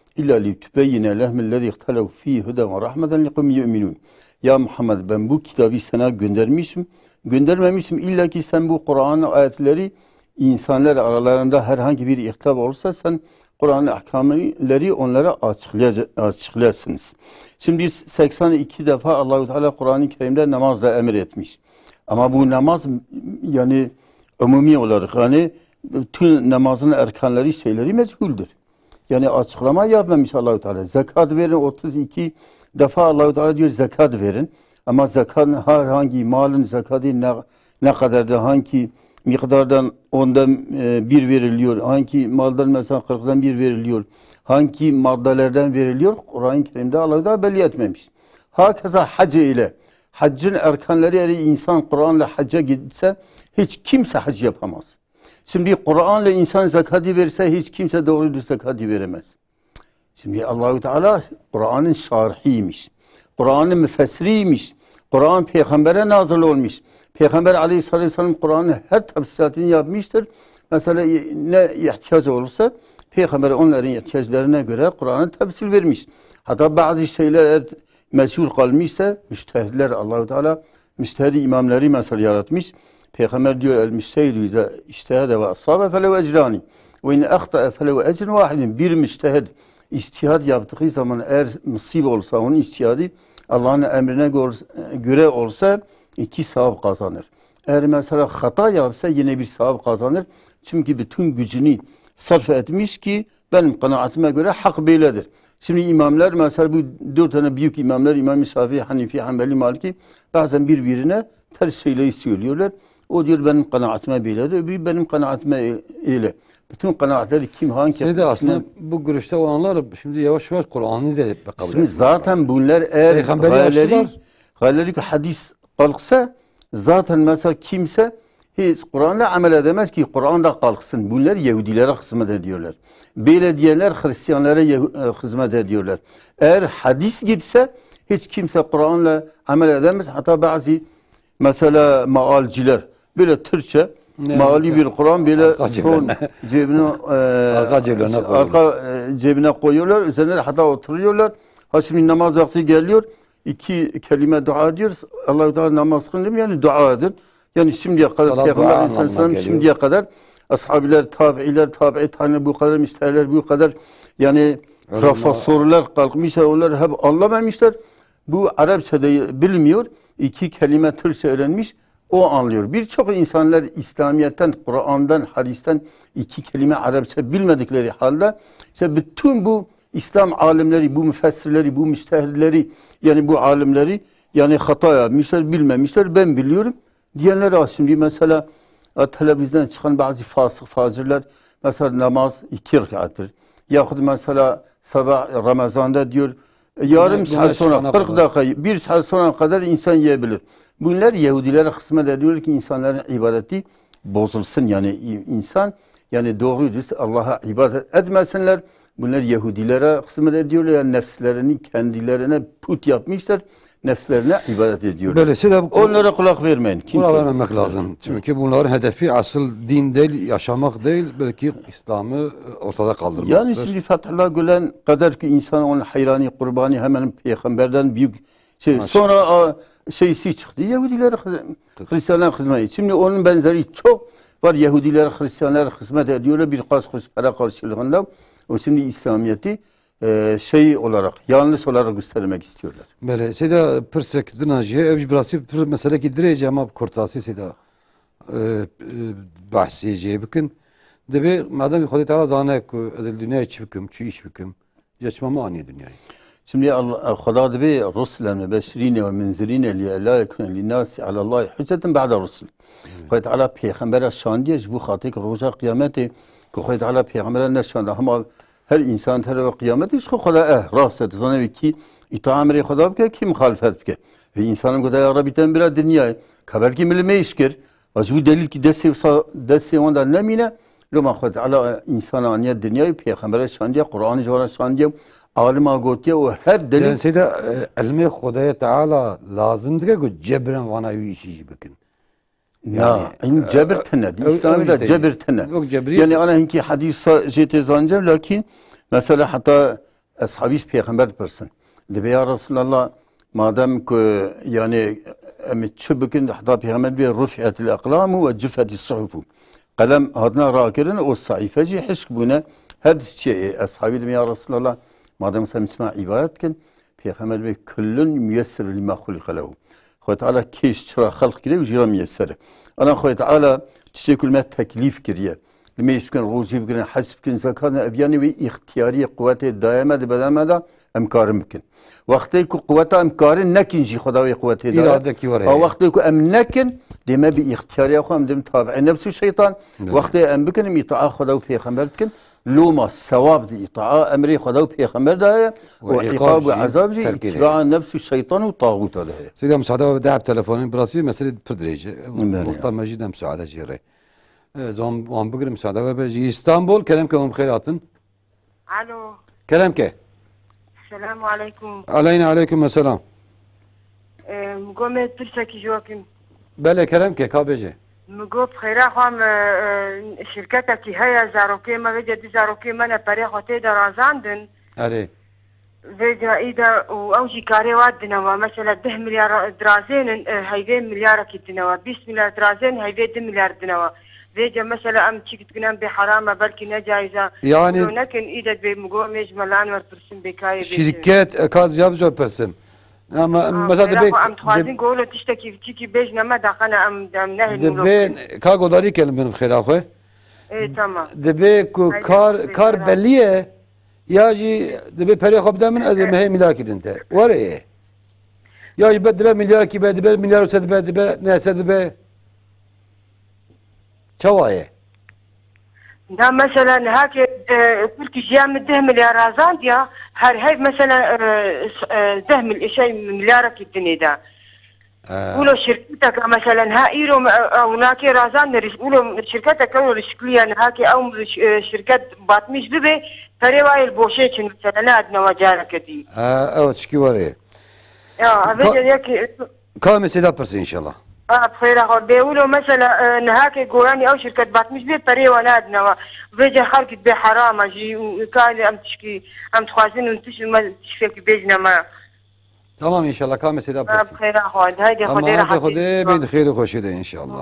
illa litübeyyine lehmellezî ihtelev fîhî huden ve rahmeten liqavmin yu'minûn. Ya Muhammed, ben bu kitabı sana göndermişim. Göndermemişim illa ki sen bu Kur'an ayetleri insanlar aralarında herhangi bir ihtilaf olursa sen Kur'an'ın ahkamları onlara açıklayasınız. Şimdi seksen iki defa Allah-u Teala Kur'an-ı Kerim'de namazla emretmiş. Ama bu namaz yani umumi olarak yani bütün namazın erkanları şeyleri meçhuldür. Yani açıklama yapmamış Allah-u Teala. Zekat verin, otuz iki defa Allah-u Teala diyor zekat verin. Ama zekatın herhangi malın zekatı ne, ne kadardır, hangi miktardan ondan e, bir veriliyor, hangi maldan mesela kırktan bir veriliyor, hangi maddelerden veriliyor, Kur'an-ı Kerim'de Allah-u Teala belli etmemiş. Hakeza hac ile, haccın erkanları eğer insan Kur'an'la hacca gitse hiç kimse hac yapamaz. Şimdi Kur'an'la insan zekatı verirse hiç kimse doğru düz zekatı veremez. Şimdi Allah-u Teala Kur'an'ın şarhiymiş, Kur'an'ın müfessiriymiş, Kur'an peygambere nazil olmuş. Peygamber aleyhissalatü vesselam Kur'an'ın her tefsiratını yapmıştır. Mesela ne ihtiyaç olursa peygamber onların ihtiyaçlarına göre Kur'an'ı tefsir vermiş. Hatta bazı şeyler meşhur kalmışsa müştehidler Allah-u Teala müştehid imamları mesela yaratmış. Peygamber diyor el müştehidü ize iştehede ve asabe felev ecrani ve in ahtae felev ecrin vahidin. Bir müştehid içtihad yaptığı zaman eğer musib olsa onun içtihadı Allah'ın emrine göre olsa iki sevap kazanır. Eğer mesela hata yapsa yine bir sevap kazanır. Çünkü bütün gücünü sarf etmiş ki benim kanaatime göre hak böyledir. Şimdi imamlar mesela bu dört tane büyük imamlar İmam-ı Şafii, Hanifi, Hanbeli, Maliki bazen birbirine ters şeyleri söylüyorlar. O diyor benim kanaatime böyledir, öbürü benim kanaatime öyle. Bütün kanaatleri kim hangi... Şeyde aslında bu görüşte olanlar şimdi yavaş yavaş Kur'an'ı da kabul ediyor. Zaten bunlar eğer gayeleri, gayeleri ki hadis kalksa zaten mesela kimse hiç Kur'an'la amel edemez ki Kur'an'da kalksın. Bunlar Yahudilere hizmet ediyorlar. Belediyeler Hristiyanlara hizmet ediyorlar. Eğer hadis gitse hiç kimse Kur'an'la amel edemez. Hatta bazı mesela maalciler böyle Türkçe ne maali bir Kur'an böyle son cebine e, arka cebine arka e, cebine koyuyorlar. Üzerine hatta oturuyorlar. Ha şimdi namaz vakti geliyor. İki kelime dua ediyor. Allah-u Teala namaz kılın yani dua edin. Yani şimdiye kadar Salat Peygamber Aleyhisselam şimdiye kadar ashabiler, tabi'iler, tabi'i tane bu kadar müşteriler bu kadar yani profesörler kalkmışlar onlar hep anlamamışlar. Bu Arapçada bilmiyor. İki kelime Türkçe öğrenmiş. O anlıyor. Birçok insanlar İslamiyet'ten, Kur'an'dan, hadisten iki kelime Arapça bilmedikleri halde işte bütün bu İslam alimleri, bu müfessirleri, bu müştehidleri yani bu alimleri yani hata yapmışlar, bilmemişler. Ben biliyorum. Diyenler var şimdi mesela televizyondan çıkan bazı fasık facirler mesela namaz iki rekattır. Yahut mesela sabah Ramazan'da diyor yarım saat sonra kırk dakika bir saat sonra kadar insan yiyebilir. Bunlar Yahudilere hizmet ediyor ki insanların ibadeti bozulsun yani insan yani doğru düz Allah'a ibadet etmesinler. Bunlar Yahudilere hizmet ediyorlar yani nefslerini kendilerine put yapmışlar. Nefslerine ibadet ediyorlar. Böylesi de bu, onlara kulak vermeyin. Kulak vermemek lazım. Çünkü bunların hedefi asıl din değil, yaşamak değil, belki İslam'ı ortada kaldırmaktır. Yani şimdi Fethullah Gülen kadar ki insan onun hayrani, kurbanı hemen peygamberden büyük şey. Maşallah. Sonra şeysi çıktı. Yahudiler, Hristiyanlar hizmet. Şimdi onun benzeri çok var. Yahudiler, Hristiyanlar hizmet ediyorlar. Birkaç kuruş para karşılığında. O şimdi İslamiyet'i Ee, şey olarak, yanlış olarak göstermek istiyorlar. Böyle, seda pirsek dinajiye, evci birası pir mesele ki direce ama kurtası seda bahsiyeceği bakın. Debe, madem Khudi Teala zane ku ezel dünyayı çi bikim, çi iş bikim, yaşmama ani dünyayı. Şimdi Allah, Khuda debe, Rusulen ve beşirine ve menzirine liye la yekune linnâsi alallâhi hücceten ba'da Rusul. Khudi Teala peygambere şandiye, bu khatik roja kıyameti, Khudi Teala peygambere ne şandiye, ama her insan her ve kıyamet iş Khuda eh raset zannevi ki itaamri Khuda bke ki muhalefet bke. Ve insanın Khuda ya Rabbi tembira dünyayı kaber ki milime işkir. Acu delil ki desi desi onda nemine luma Khuda Teala insana aniyet dünyayı peygambere şandiye, Kur'an-ı Cevara şandiye, alima gotiye o her delil. Yani seda ilmi Khuda Teala lazım diye ki cebren vana yu işi bikin. Ya, yani cebir tene. İslam'da cebir tene. Yani ana hinki hadis jete zancem lakin mesela hatta ashabis peygamber person de ya Resulallah madem ki yani emi çubukun hatta peygamber bir rufiatil aqlam ve cufetis suhufu kalem adına rakirin o sayfacı hışk buna her şey ashabi de ya Resulallah madem sen isma ibadetken peygamber bir kullun müyesser lima khuliqa lehu Xwe Teala keş çıra halk kiriye jira müyessere ana Xwe Teala çiçekülme teklif kiriye لما يسكن روزي بكن حسب كن زكاة أبياني وإختياري قوته دائمة بدل دا أمكار ممكن وقتي كو قوته أمكار نكن جي خداوي قوته دا إرادك يوري أو وقتي كو أم نكن دما بإختياري أخو أم دم تابع نفس الشيطان وقتي أم بكن يطاع خداو في خمر بكن لوما الثواب دي إطاعة أمري خداو في خمر دا وعقاب وعذاب جي اتباع نفس الشيطان وطاغوت هذا سيدي مساعدة دعب تلفونين براسي مسألة بردريج مختار مجيد مساعدة جيري زوم وام بقرم مساعدة وبجي اسطنبول كلامكم بخيراتن الو كلامك السلام عليكم علينا عليكم السلام مقومت برسكي جواكم بله كلامك كابجي مقو بخيرا خام شركتك هيا زاروكي ما بيجي دي زاروكي ما نبري خوتي درازاندن علي فيجا إذا وأوجي كاري وادنا ومثلا ده مليار درازين هيفي مليار كدنا وبيس مليار درازين هيفي ده مليار دنا فيجا مثلا أم تشيكت كنام بحرامة بلكي نجايزة يعني لكن إذا بمقوم يجملان ورسم بكاي شركات كاز يابجو برسم أما مثلا دبي أم تخازين قولوا تشتكي تشتكي بيجنا ما دخلنا أم أم نهي دبي كاغو داري كلمة خير أخوي إيه تمام دبي كو كار كار بليه ياجي دبي بري خب ده من أزم هي ملاكي أنت وريه ياجي بد دبي مليار كي بد دبي مليار وسد بد دبي ناس دبي شوايه ده مثلا هاك تركي جام ده مليار رازان يا هر هاي مثلا ده من شيء مليارك الدنيا ده ولو شركتك مثلا هايرو او ناكي رازان ولو شركتك او رشكليا هاكي او شركات باطميش ببي فريواي البوشيتش مثلا نادنا وجارك دي اه او تشكي وريه اه ابدا ياكي كم سيدا برسي ان شاء الله اه بخير اخو بيقولوا مثلا نهاكي قوراني او شركة باطميش بي فريوا نادنا وفيجا خلق بي حرام جي وكالي ام تشكي ام تخوازين ونتشي ما تشفيك بيجنا ما تمام ان شاء الله كامل سيدا برسي بخير اخو هيدي خدي راح خدي بيد خير وخوشي ان شاء الله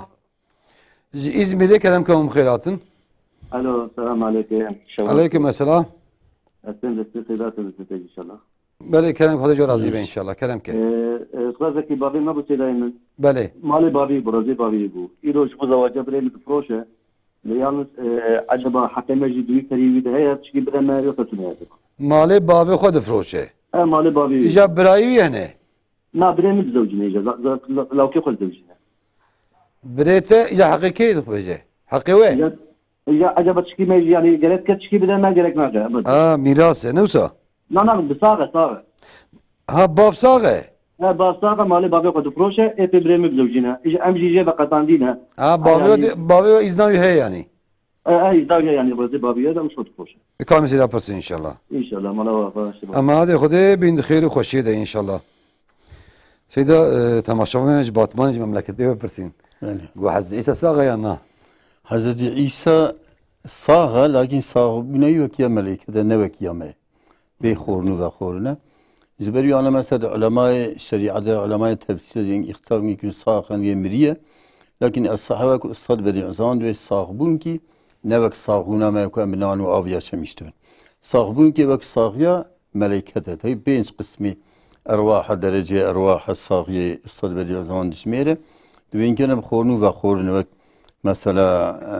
ازميري كلامكم خيراتن الو السلام عليكم عليكم السلام أستاذ الاستقلالات الاستراتيجية إن شاء الله. بله كلام خدا جو راضی به ان شاء الله كلام که خلاصه کی بابی ما بوده دائما بله مالی بابی برازی بابی بو ایروش مزواجه برای فروشه لیانس عجبا حکمه جدوی کریوی ده هست چی بده ما یوتونه هست مالی بابی خود فروشه اه مالی بابی ایجاب برایوی هنه نه برای مد زوجینه ایجا لو کی خود زوجینه بريته إذا حقيقي تخبزه حقيقي إذا عجبت شكي ما يعني جريت كشكي بدل ما جريك ما جاء آه ميراثه نوسا لا لا بصاغة صاغة ها باب صاغة ها باب صاغة مالي بابي قد فروشه إيه بريم بزوجنا إذا أم جي جي بقطان دينا آه بابي يعني بابي إذنوي هي يعني آه آه إذنوي يعني بزي بابي هذا مش قد فروشه كامل سيدا برسي إن شاء الله إن شاء الله مالا وافا أما هذا خده بين خير وخوشي ده إن شاء الله سيدا اه تماشا منج باطمانج مملكتي برسين قو حز عيسى صاغة يا نا حضرت عيسى صاغة لكن صاغة بنا يوكيا ملائكة ده نوكيا مي بيخورنو و خورنه زبري أنا مثلا علماء الشريعة علماء التفسير يعني اختار يمكن صاغا يمريه لكن الصحابة كأستاذ بدي عزان و صاغبون كي نوك صاغونا ما يكون بنان وآويا شمشتون صاغبون كي وك صاغيا ملائكة هي بينش قسمي أرواح درجة أرواح الصاغية أستاذ بدي عزان دشميره دوين كنا بخورنو و خورنه وك مثلا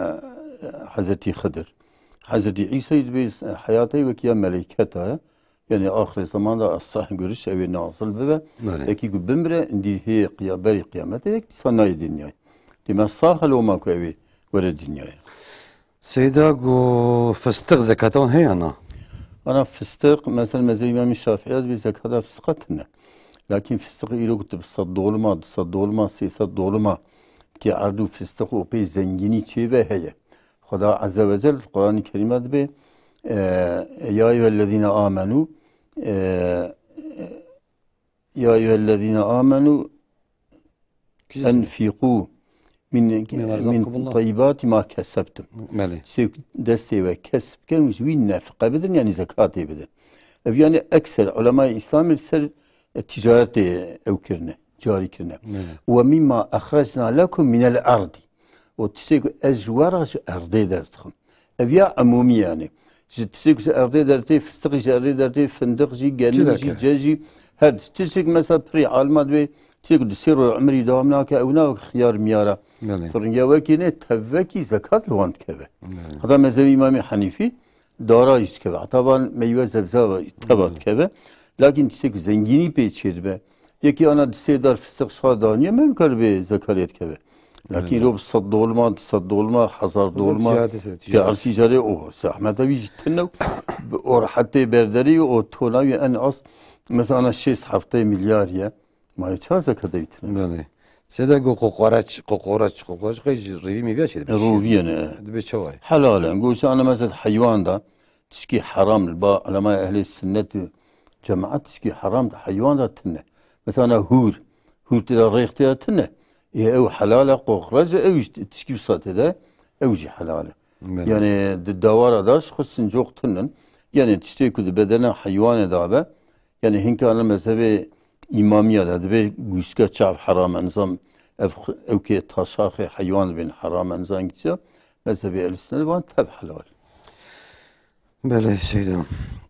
حضرتي خضر حضرتي عيسى يدبي حياته وكيا ملائكته يعني آخر زمان الصح görüş evi nasıl bebe eki gübümre indi he qiyaberi kıyamete ek sanayi dünyayı dima sahal o mako evi vere dünyaya سيدا قو فستق زكاتون هي أنا أنا فستق مثلا مزاي إمام الشافعي بزكاة فسقتنا لكن فستق إيرو كنت بصدق ما بصدق ما سيصدق ما كي عردو فستق وبي زنجيني شيء وهي خدا عز وجل القرآن الكريم به يا أيها الذين آمنوا يا أيها الذين آمنوا أنفقوا من من طيبات ما كسبتم. مالي. دستي وكسب كان وين نفقة بدن يعني زكاة بدن. يعني أكثر علماء الإسلام سر التجارة أو كرنا جاري كرنا ومما أخرجنا لكم من الأرض وتسيق أزواج أرضي درتهم أبيع عمومي يعني تسيق أرضي درتي فستقي أرضي درتي فندق جي جاني جي جاجي هاد تسيق مثلا بري عالمات بي تسيق دسير عمري دوامناك أو ناك خيار ميارا فرنجا وكينة تفكي زكاة لوانت كذا هذا مذهب الإمام حنيفي داراج كذا طبعا ميوه زبزاب تبات كذا لكن تسيق زنجيني بيتشير به يكي أنا دسير دار فستق صادانية ما يمكن به زكاة كذا لكن لو بصد دولما تصد دولما حصار دولما كأرسي جاري أو زحمة بيجي تنو أو حتى بردري أو توناوي أنا أص مثلا أنا شيء حفظي مليارية ما يتشاز كذا يتنو. بله. سيدا جو قوقرش قوقرش قوقرش غير ريفي مي بيش. روفينا. بيشوي. حلالا نقولش أنا مثلا حيوان ده تشكي حرام البا علماء أهل السنة جماعة تشكي حرام ده حيوان ده تنه مثلا هور هور ترى ريخ ترى تنه إيه أو حلالة قوقرش أو تشكي بصات ده أوجي حلالة. يعني الدوارة داش خص نجوق تنن يعني تشتكي كده بدنا حيوان دابه يعني هنك أنا مثلا إمامية ده دبي جوسكة شعب حرام نظام أف أو كي تشاخ حيوان بين حرام نظام كذا مثلا السنة وان تب حلال. بله سيدا.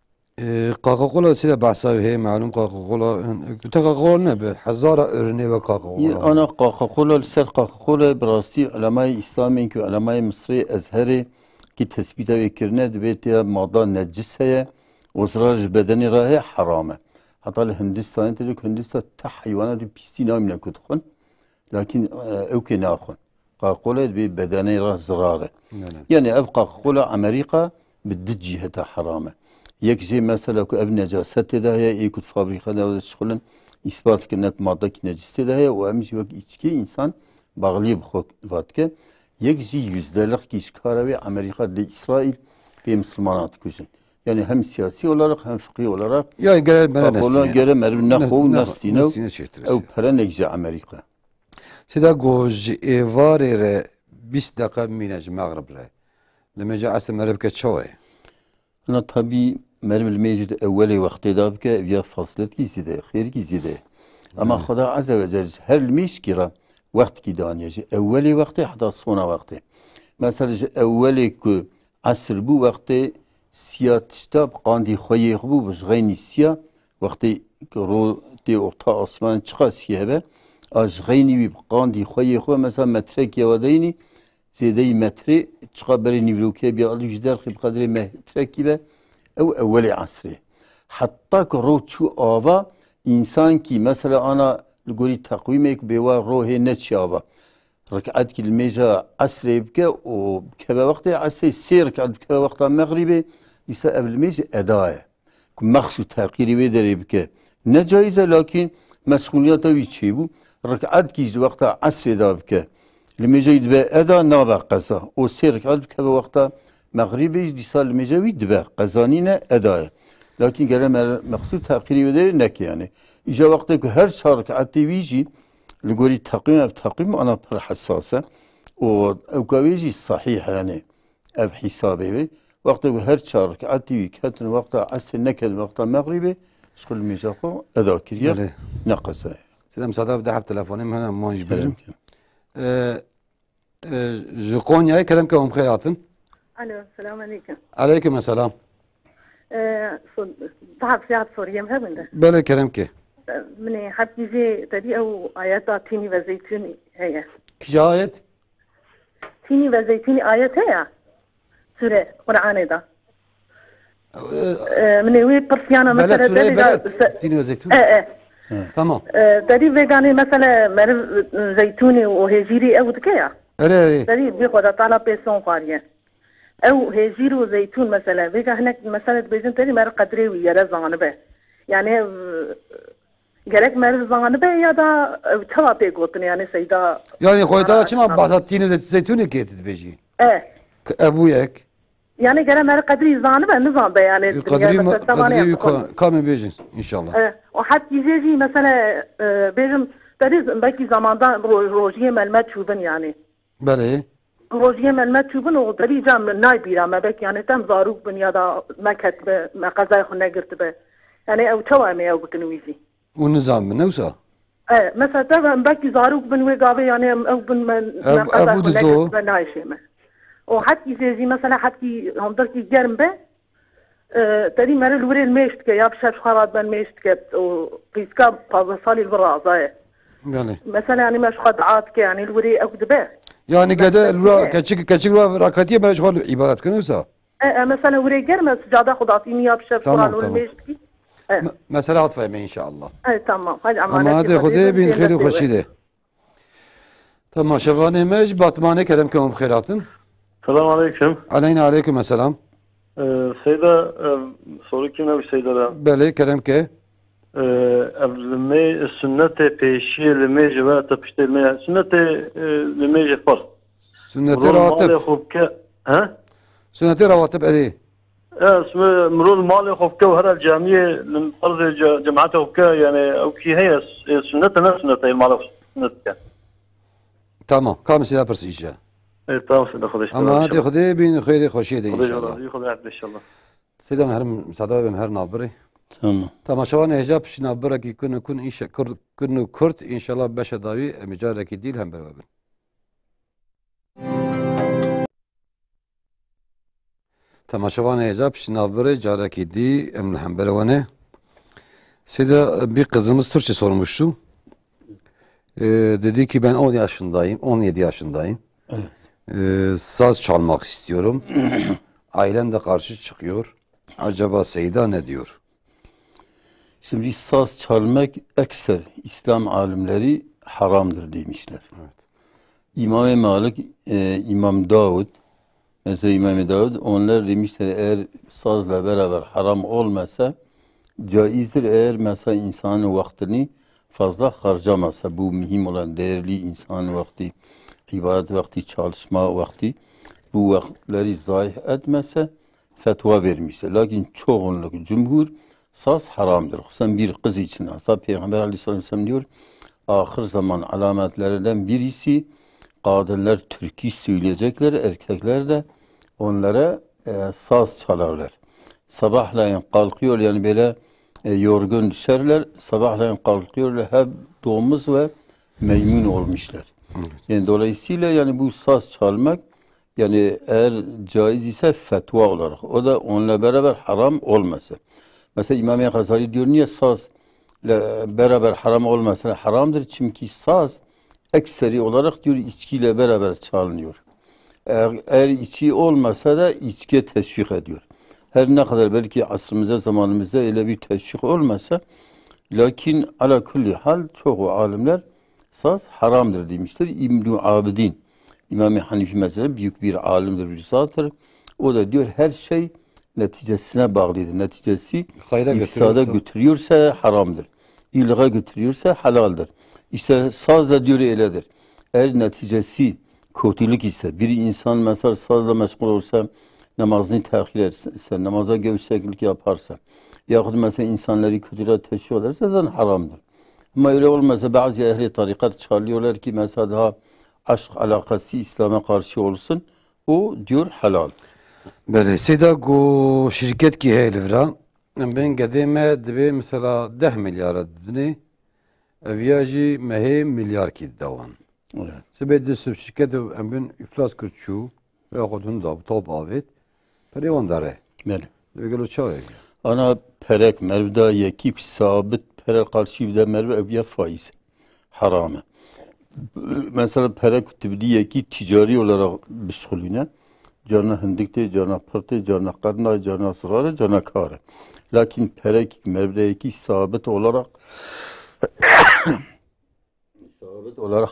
قاقولا سيدا بحثي هي معلوم قاقولا تقاقولا نبه حزارة أرني وقاقولا. أنا قاقولا السر قاقولا براستي علماء إسلامي كو علماء مصري أزهري كي تثبيته وكرنا دبيتها ماضي نجس هي وزراج بدني راه حرامه. حتى الهندستان تلك هندستان تحيوانات بيستينا من كتخن لكن أو كناخن قاقولا ببدني راه زراره. يعني أبقى قاقولا أمريكا بالدجي هتا حرامه. يكجي مثلا كو ابن نجاسات ده هي يكون فابريكا ده شغلن اثبات كنت ماده نجست ده هي وامشي وقت içki insan bağlayıp vatke yekji yüzdelik kişkara ve Amerika ile İsrail ve Müslümanat kuşun. Yani hem siyasi olarak hem fıkhi olarak ya gelen bana nasıl gele merv nahu nastino او para nekje Amerika. Sida goj evare بیست دقیقه مینج مغرب ره لما جاء عصر مغرب كتشوي أنا طبي مرم الميجد أولي وقت دابك يا فصلت كي زيده خير كي زيده أما خدا عز وجل هل المشكلة وقت كي دانيجي أولي وقت حتى صونا وقت مثلا أولي كو عصر بو وقت سيا تشتاب قاندي خويه بو بس غيني سيا وقت كرو تي أرتا أسمان تشخا سيابه أج غيني بقاندي خويه بو مثلا مترك يا وديني زيدي متري تقابلي نيفلوكي بيقال جدار خي بقدر مترك كذا أو أولي عصري حتى كرو شو آوا إنسان كي مثلا أنا لقولي تقويمك بوا روحي نتشي آوا ركعت كلمة عصري بك وبكذا وقت عصري سير ركعت بكذا وقت مغربي يسا قبل ميجي أداء مخصوص تحقيري بدري بك نجايزة لكن مسؤولياته يتشيبو ركعت كيز وقت عصري دا بك المجيد بأدا نابع قزا وسير ركعت بكذا وقت مغربي ديسال المجيد بأ قزانين أداء لكن قال مخصوص تحقيري بدري نك يعني إجا وقتك هر شهر ركعت ويجي لقولي تقييم أو تقييم أنا بر حساسة أو كويجي صحيح يعني أب حسابي وقت هر شهر ركعت وكتن وقت عصر نكد وقت مغربي شكل ميجاكو أدا كريا نقصه. سلام ساده بدي حب تلفوني هنا ما يجبرهم. جوكونيا كلام كهم خيراتن. ألو السلام عليكم. عليكم السلام. تعرف سياحة سوريا مهمة. بله كلام كه. من حب يجي تدي أو آيات تيني وزيتوني هي. كجايت؟ تيني وزيتوني آيات هي. سورة قرآن ده. من وين برسيانا مثلا بلد بلد تيني وزيتوني. إيه إيه. تمام. تدي فيجاني مثلا مر زيتوني وهجيري أو دكيا. إيه. تدي بياخد طالب بيسون قارية. أو هجير وزيتون مثلا فيجا هناك مثلا بيجن تدي مر قدري ويا زانبه. يعني جرك مر زانبه يا دا توا بيقولن يعني سيدا. يعني خويتها شو ما بعثت تيني زيتوني كيت تبيجي. إيه. أبوياك. يعني جرى مر قدري زانبه نظام يعني. قدري ما قدري كم بيجن إن شاء الله. إيه. وحتى يجي مثلا بيجن ترى باقي زمان دا روجيه ملمت شوفن يعني. بله. روجيه ملمت شوفن وترى جام نايبيرا ما بك يعني تم زاروك بنيادا ما كتب ما قزاي خنا قرت به يعني او توامي او بكنويزي ونظام من نوسا ايه مثلا تبع بكي زاروك بن ويقابي يعني او بن من ابو دو بنايشه وحتى زي مثلا حتى هم درتي جرمبه أه تاني مرة الوري الميشتك يا بشاش خراد بن ميشتك وقيسكا فاصالي البرازة يعني مثلا يعني مش خدعاتك يعني الوري أكدبه يعني كذا الورا كشك كشك الورا راكتيه بلاش خال عبادات كنوسا اه مثلا وري جرم سجادة خدعتيني يا بشاش خراد والميشتك مثلا هتفهمي إن شاء الله اه تمام هاي أمانة خدي بين خير وخشيده تمام شفاني مش باتماني كلامكم بخيراتن السلام عليكم علينا عليكم السلام سيدة soru kimle bir şeylere? Beli kerem ke? Evlime sünnete peşiye lime ceva tapışte lime sünnete lime jefar. Sünnete ravatib. Ha? Sünnete ravatib eli. اسمه مرور مالي خوفك وهذا الجامعة للفرد جماعته خوفك يعني أو كي هي سنة نفس سنة المال سنة. تمام كم سيدا برسيجا. إيه تمام سيدا خدش. أما هذي خدي بين خير خوشية إن شاء الله. خدي خدي إن شاء الله. سيدا مهر مساعدة بمهر نابري. تمام. تمام شوان هجاب شن نابرة كي كنا كن إيش كرد كنا كرد إن شاء الله باش داوي مجال كي ديل هم بروابن. تماشاوان هجاب şinavbere caraki di emlhem belavane. Seda bir kızımız Türkçe sormuştu. Ee, dedi ki ben on yaşındayım, on yedi yaşındayım. Evet. Ee, saz çalmak istiyorum. Ailem de karşı çıkıyor. Acaba Seyda ne diyor? Şimdi saz çalmak ekser İslam alimleri haramdır demişler. Evet. İmam-ı Malik, e, İmam Davud, mesela İmam Davud onlar demişler eğer sazla beraber haram olmasa caizdir eğer mesela insanın vaktini fazla harcamasa bu mühim olan değerli insan vakti, ibadet vakti, çalışma vakti bu vaktleri zayi etmese fetva vermişler. Lakin çoğunluk cumhur saz haramdır. Sen bir kız için hatta Peygamber Aleyhisselam Vesselam diyor ahir zaman alametlerinden birisi kadınlar türkü söyleyecekler, erkekler de onlara e, saz çalarlar. Sabahleyin kalkıyor yani böyle e, yorgun düşerler. Sabahleyin kalkıyorlar hep domuz ve meymun olmuşlar. Evet. Yani dolayısıyla yani bu saz çalmak yani eğer caiz ise fetva olarak o da onunla beraber haram olmasa. Mesela İmam-ı Gazali diyor niye saz beraber haram olmasa haramdır çünkü saz ekseri olarak diyor içkiyle beraber çalınıyor. Eğer, eğer içki olmasa da içkiye teşvik ediyor. Her ne kadar belki asrımızda zamanımızda öyle bir teşvik olmasa lakin ala kulli hal çoğu alimler saz haramdır demiştir. İbn-i Abidin İmam-ı Hanifi mesela büyük bir alimdir, bir zatır. O da diyor her şey neticesine bağlıdır. Neticesi ifsada götürüyorsa haramdır. İlga götürüyorsa halaldir. İşte saz da diyor öyledir. Eğer neticesi kötülük ise, bir insan mesela sazla meşgul olsa, namazını tehir etse, namaza gevşeklik yaparsa, yahut mesela insanları kötülüğe teşvik ederse zaten haramdır. Ama öyle olmasa bazı ehli tarikat çağırıyorlar ki mesela daha aşk alakası İslam'a karşı olsun, o diyor halal. Böyle Seyda go şirket ki helvra ben gedeme dibe mesela ده milyar dedini evyaji mehe milyar ki davan. Evet. Sebede sub şirket ben iflas kurçu ve kodun da top avet. Perivan dare. Böyle. Ve gelo çay. Ana perek mervda yeki sabit perek karşı bir de merve evya faiz. Haramı. Mesela perek tibdi ki ticari olarak meşgulüne. Cana hindikte, cana pırtı, cana karna, cana sırarı, cana kare. Lakin perek mevdeki sabit olarak sabit olarak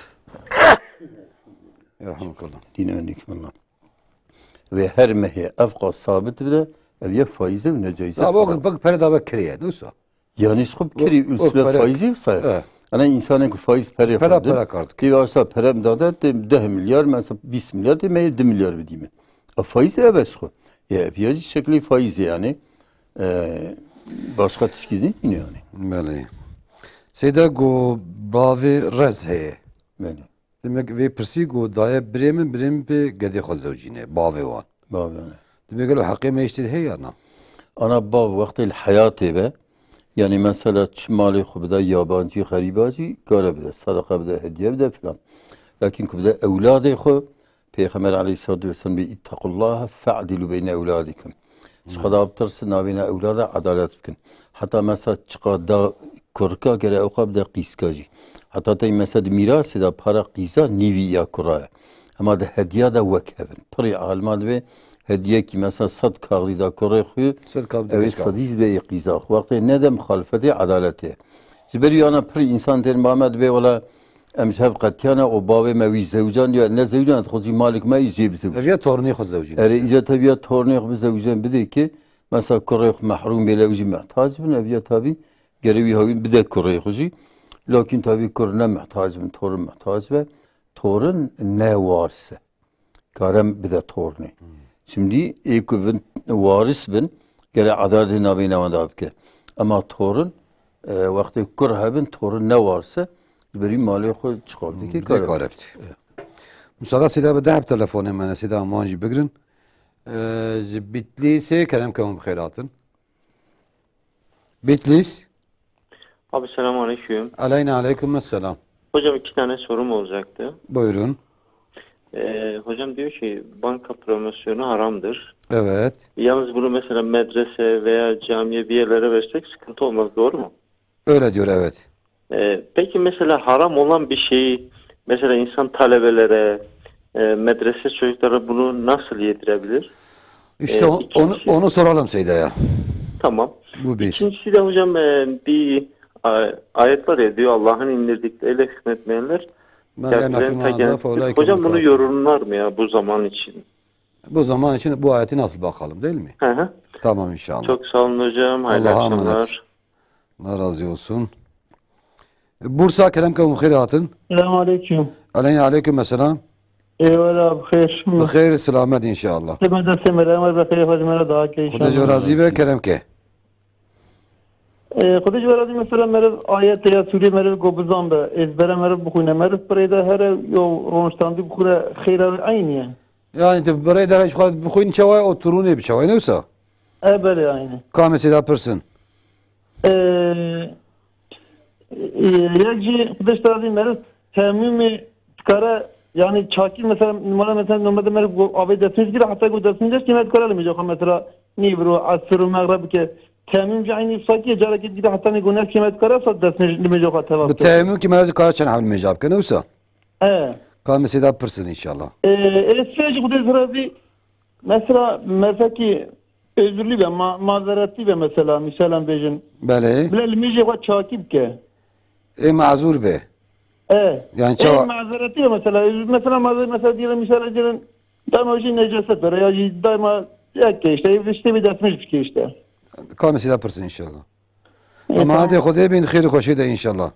Rahmetullah. Dinledik Allah. Ve her mehe efka sabit bile evye faizi ve necaizi. Ya bak bak pere da bak kiriye, neyse. Yani sıkıp kiri üstüne faizi sayar. Ana insanın faiz pere yapar. Pere pere kartı. Ki varsa perem dağda de milyar mesela yüz milyar demeye de milyar verdiğimi. A faiz evet sıkı. Ya bir şekli faiz yani. Ee, başka tişki değil mi yani? Böyle. Seyda go bavi rez heye. Böyle. Demek ve persi go daya bremen brem pe gede khazojine bavi wan. Bavi. Demek lo hakkı meştir he ya na. Ana bav vakti hayatı be. Yani mesela çimali kubda yabancı garibacı gara bide sadaka bide hediye bide filan. Lakin kubda evladı xo Peygamber aleyhissalatu vesselam bi ittaqullaha fa'dilu beyne evladikum. Çıkada abtırsın nabine evlada adalet bikin. Hatta mesela çıkada korka gere okabda qiskacı. Hatta tay mesela mirası da para qisa nivi ya kuraya. Ama da hediye da vekevin. Piri almad ve hediye ki mesela sad kağıdı da koraya xuyu. Evet sadiz ve qisa. Vakti ne de muhalefeti adaleti. Ziberi ana piri insan terim Muhammed Bey ola امشب قتیانه و باوی موی زوجان یا نه زوجان خودی مالک ما یجیب زوج. اویا تورنی خود زوجی. اره ایجا تبیا تورنی خود زوجان بده که مثلا کره محروم بیل اوجی محتاج بن اویا تابی گروی هاوی بده کره خودی. لکن تابی کره نه محتاج بن تورن محتاج به تورن نه وارثه. کارم بده تورنی. Şimdi ilk varis bin gele adalet nabine vandab ke. Ama torun vakti kure bin torun ne varsa بری مالی خود چقدر دیگه کار بید. مساعدت سیدا به ده تلفن من سیدا مانجی بگرن. Bitlis'e kerem kavun bخيراتın. Bitlis. Abi selamun aleyküm. Aleyna aleyküm selam. Hocam iki tane sorum olacaktı. Buyurun. Ee, hocam diyor ki banka promosyonu haramdır. Evet. Yalnız bunu mesela medrese veya camiye bir yerlere versek sıkıntı olmaz, doğru mu? Öyle diyor, evet. Ee, peki mesela haram olan bir şeyi mesela insan talebelere, e, medrese çocuklara bunu nasıl yedirebilir? İşte ee, ikincisi, onu, onu soralım Seyda'ya. Tamam. Bu bir. İkincisi de hocam e, bir ayet var ya, diyor Allah'ın indirdikleriyle hükmetmeyenler. Hocam bunu yorumlar mı ya bu zaman için? Bu zaman için bu ayeti nasıl bakalım, değil mi? Hı hı. Tamam inşallah. Çok sağ olun hocam. Hayırlı Allah'a akşamlar. Allah razı olsun. Bursa kerem kavun bخيراتın. Selamun aleyküm. Aleyna aleyküm selam. Eyvallah bخير. Bخير selamet inşallah. Ben de semerem ve bخير fazmara daha ki inşallah. Kudaca razı ve kerem ke. Kudaca razı mesela merev ayet ya sure merev gobuzan be ezbere merev bukhune merev preda her yo ronstandi bukhura khira aynı. Yani te preda hiç khad bukhuin çavay oturune bir çavay neyse. Evet yani. Kam seda person. Eee Yekci kuduşlardı merit temimi kara yani çakil mesela numara mesela normalde merit abi desiniz gibi hatta bu desiniz ki merit kararlı mı mesela nibru asru mağrib ki temimci aynı sakiye cara git gide hatta ne günler ki merit kararsa desiniz mi yok hatta. Bu temim ki merit karar çan havl mecab ki neyse. Evet. Kan mesela person inşallah. Eee esfeci kuduşlardı mesela mesela ki özürlü ve mazeretli ve mesela misalan bejin. Bale. Bile limiji var çakip ki. E mazur be. Evet. Yani çava... E mazereti ya mesela. Mesela mazeret mesela diyelim misal edelim. Daima o şey necaset var. Ya daima ya ki işte. İşte bir desmiş bir şey işte. Kamisi yaparsın inşallah. E, Ama hadi Khuday bin khir khoşi de inşallah.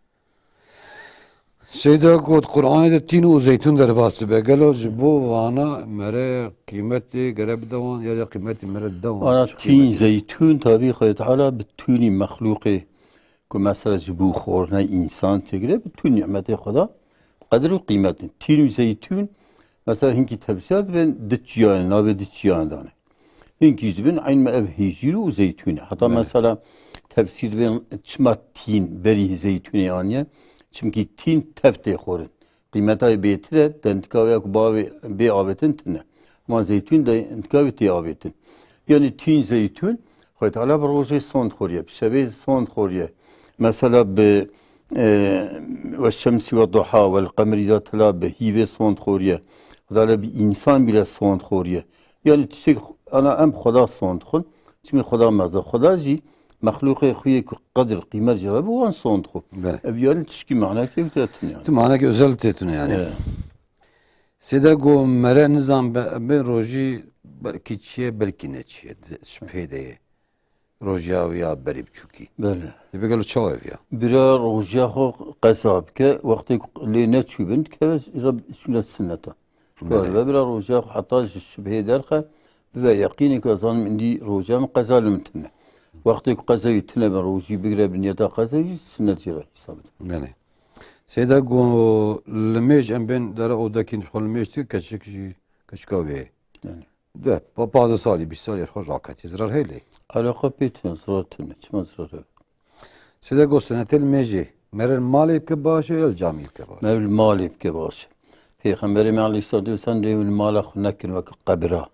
Şeyde kod Kur'an'da tin u zeytun derbastı be. Gelo bu vana mere kıymeti garab davan ya da kıymeti mere davan. Ana tin zeytun tabi Allah Teala bütünü mahluqi که مثلا جبو خورنا انسان تگره bütün nimeti خدا قدر و قیمتی تین و زیتون مثلا هنگی تفسیرات بین دچیان نابه دچیان دانه هنگی جبین عین ما اب هیجیر و زیتونه حتی مثلا تفسیر بین چما تین بری زیتونه آنیه چمکی تین تفته خورن قیمتای بیتره دنتکاوی اکو باوی بی آبتن تنه ما زیتون دنتکاوی تی آبتن yani تین زیتون خواهد حالا بر روزه سوند خوریه شبه سوند خوریه مثلا به والشمس والضحى والقمر إذا تلا به هيفه سوند خوريه هذا به إنسان بلا سوند خوريه يعني تشك أنا أم خدا سوند خون تشمي خدا مزدا خدا جي مخلوق خويه قدر قيمة جواب وان سوند خو يعني تشكي معناه كيف تاتني يعني معناه كي özel تاتني يعني سيدا قو مرا نظام بروجي belki çiğ belki ne çiğ şüphede Rojaviya berib çünkü. Böyle. Bir galo çav ya. Bira rojaho qasab ke vakti lene çubin ke izab sünnet sünneta. Böyle bira rojaho hatta şüphe derke ve yakini kazan indi rojam qazal mutne. Vakti qazayi tine ben roji bigra biniyata qazayi sünnet jira hesab. Yani. Seyda go lemej em ben dara odakin xol mejti kaçık kaçkavi. Yani. ده با bazı sali بیست سالی خود راکتی زرار هیلی علاقه بیتون زرار تونه چما زراره سیده گوستنه تل میجی مرر مالی که باشه یا جامی که باشه مرر مالی که باشه پیغمبر علیه الصلاة والسلام دیو المال خو نکن وک قبره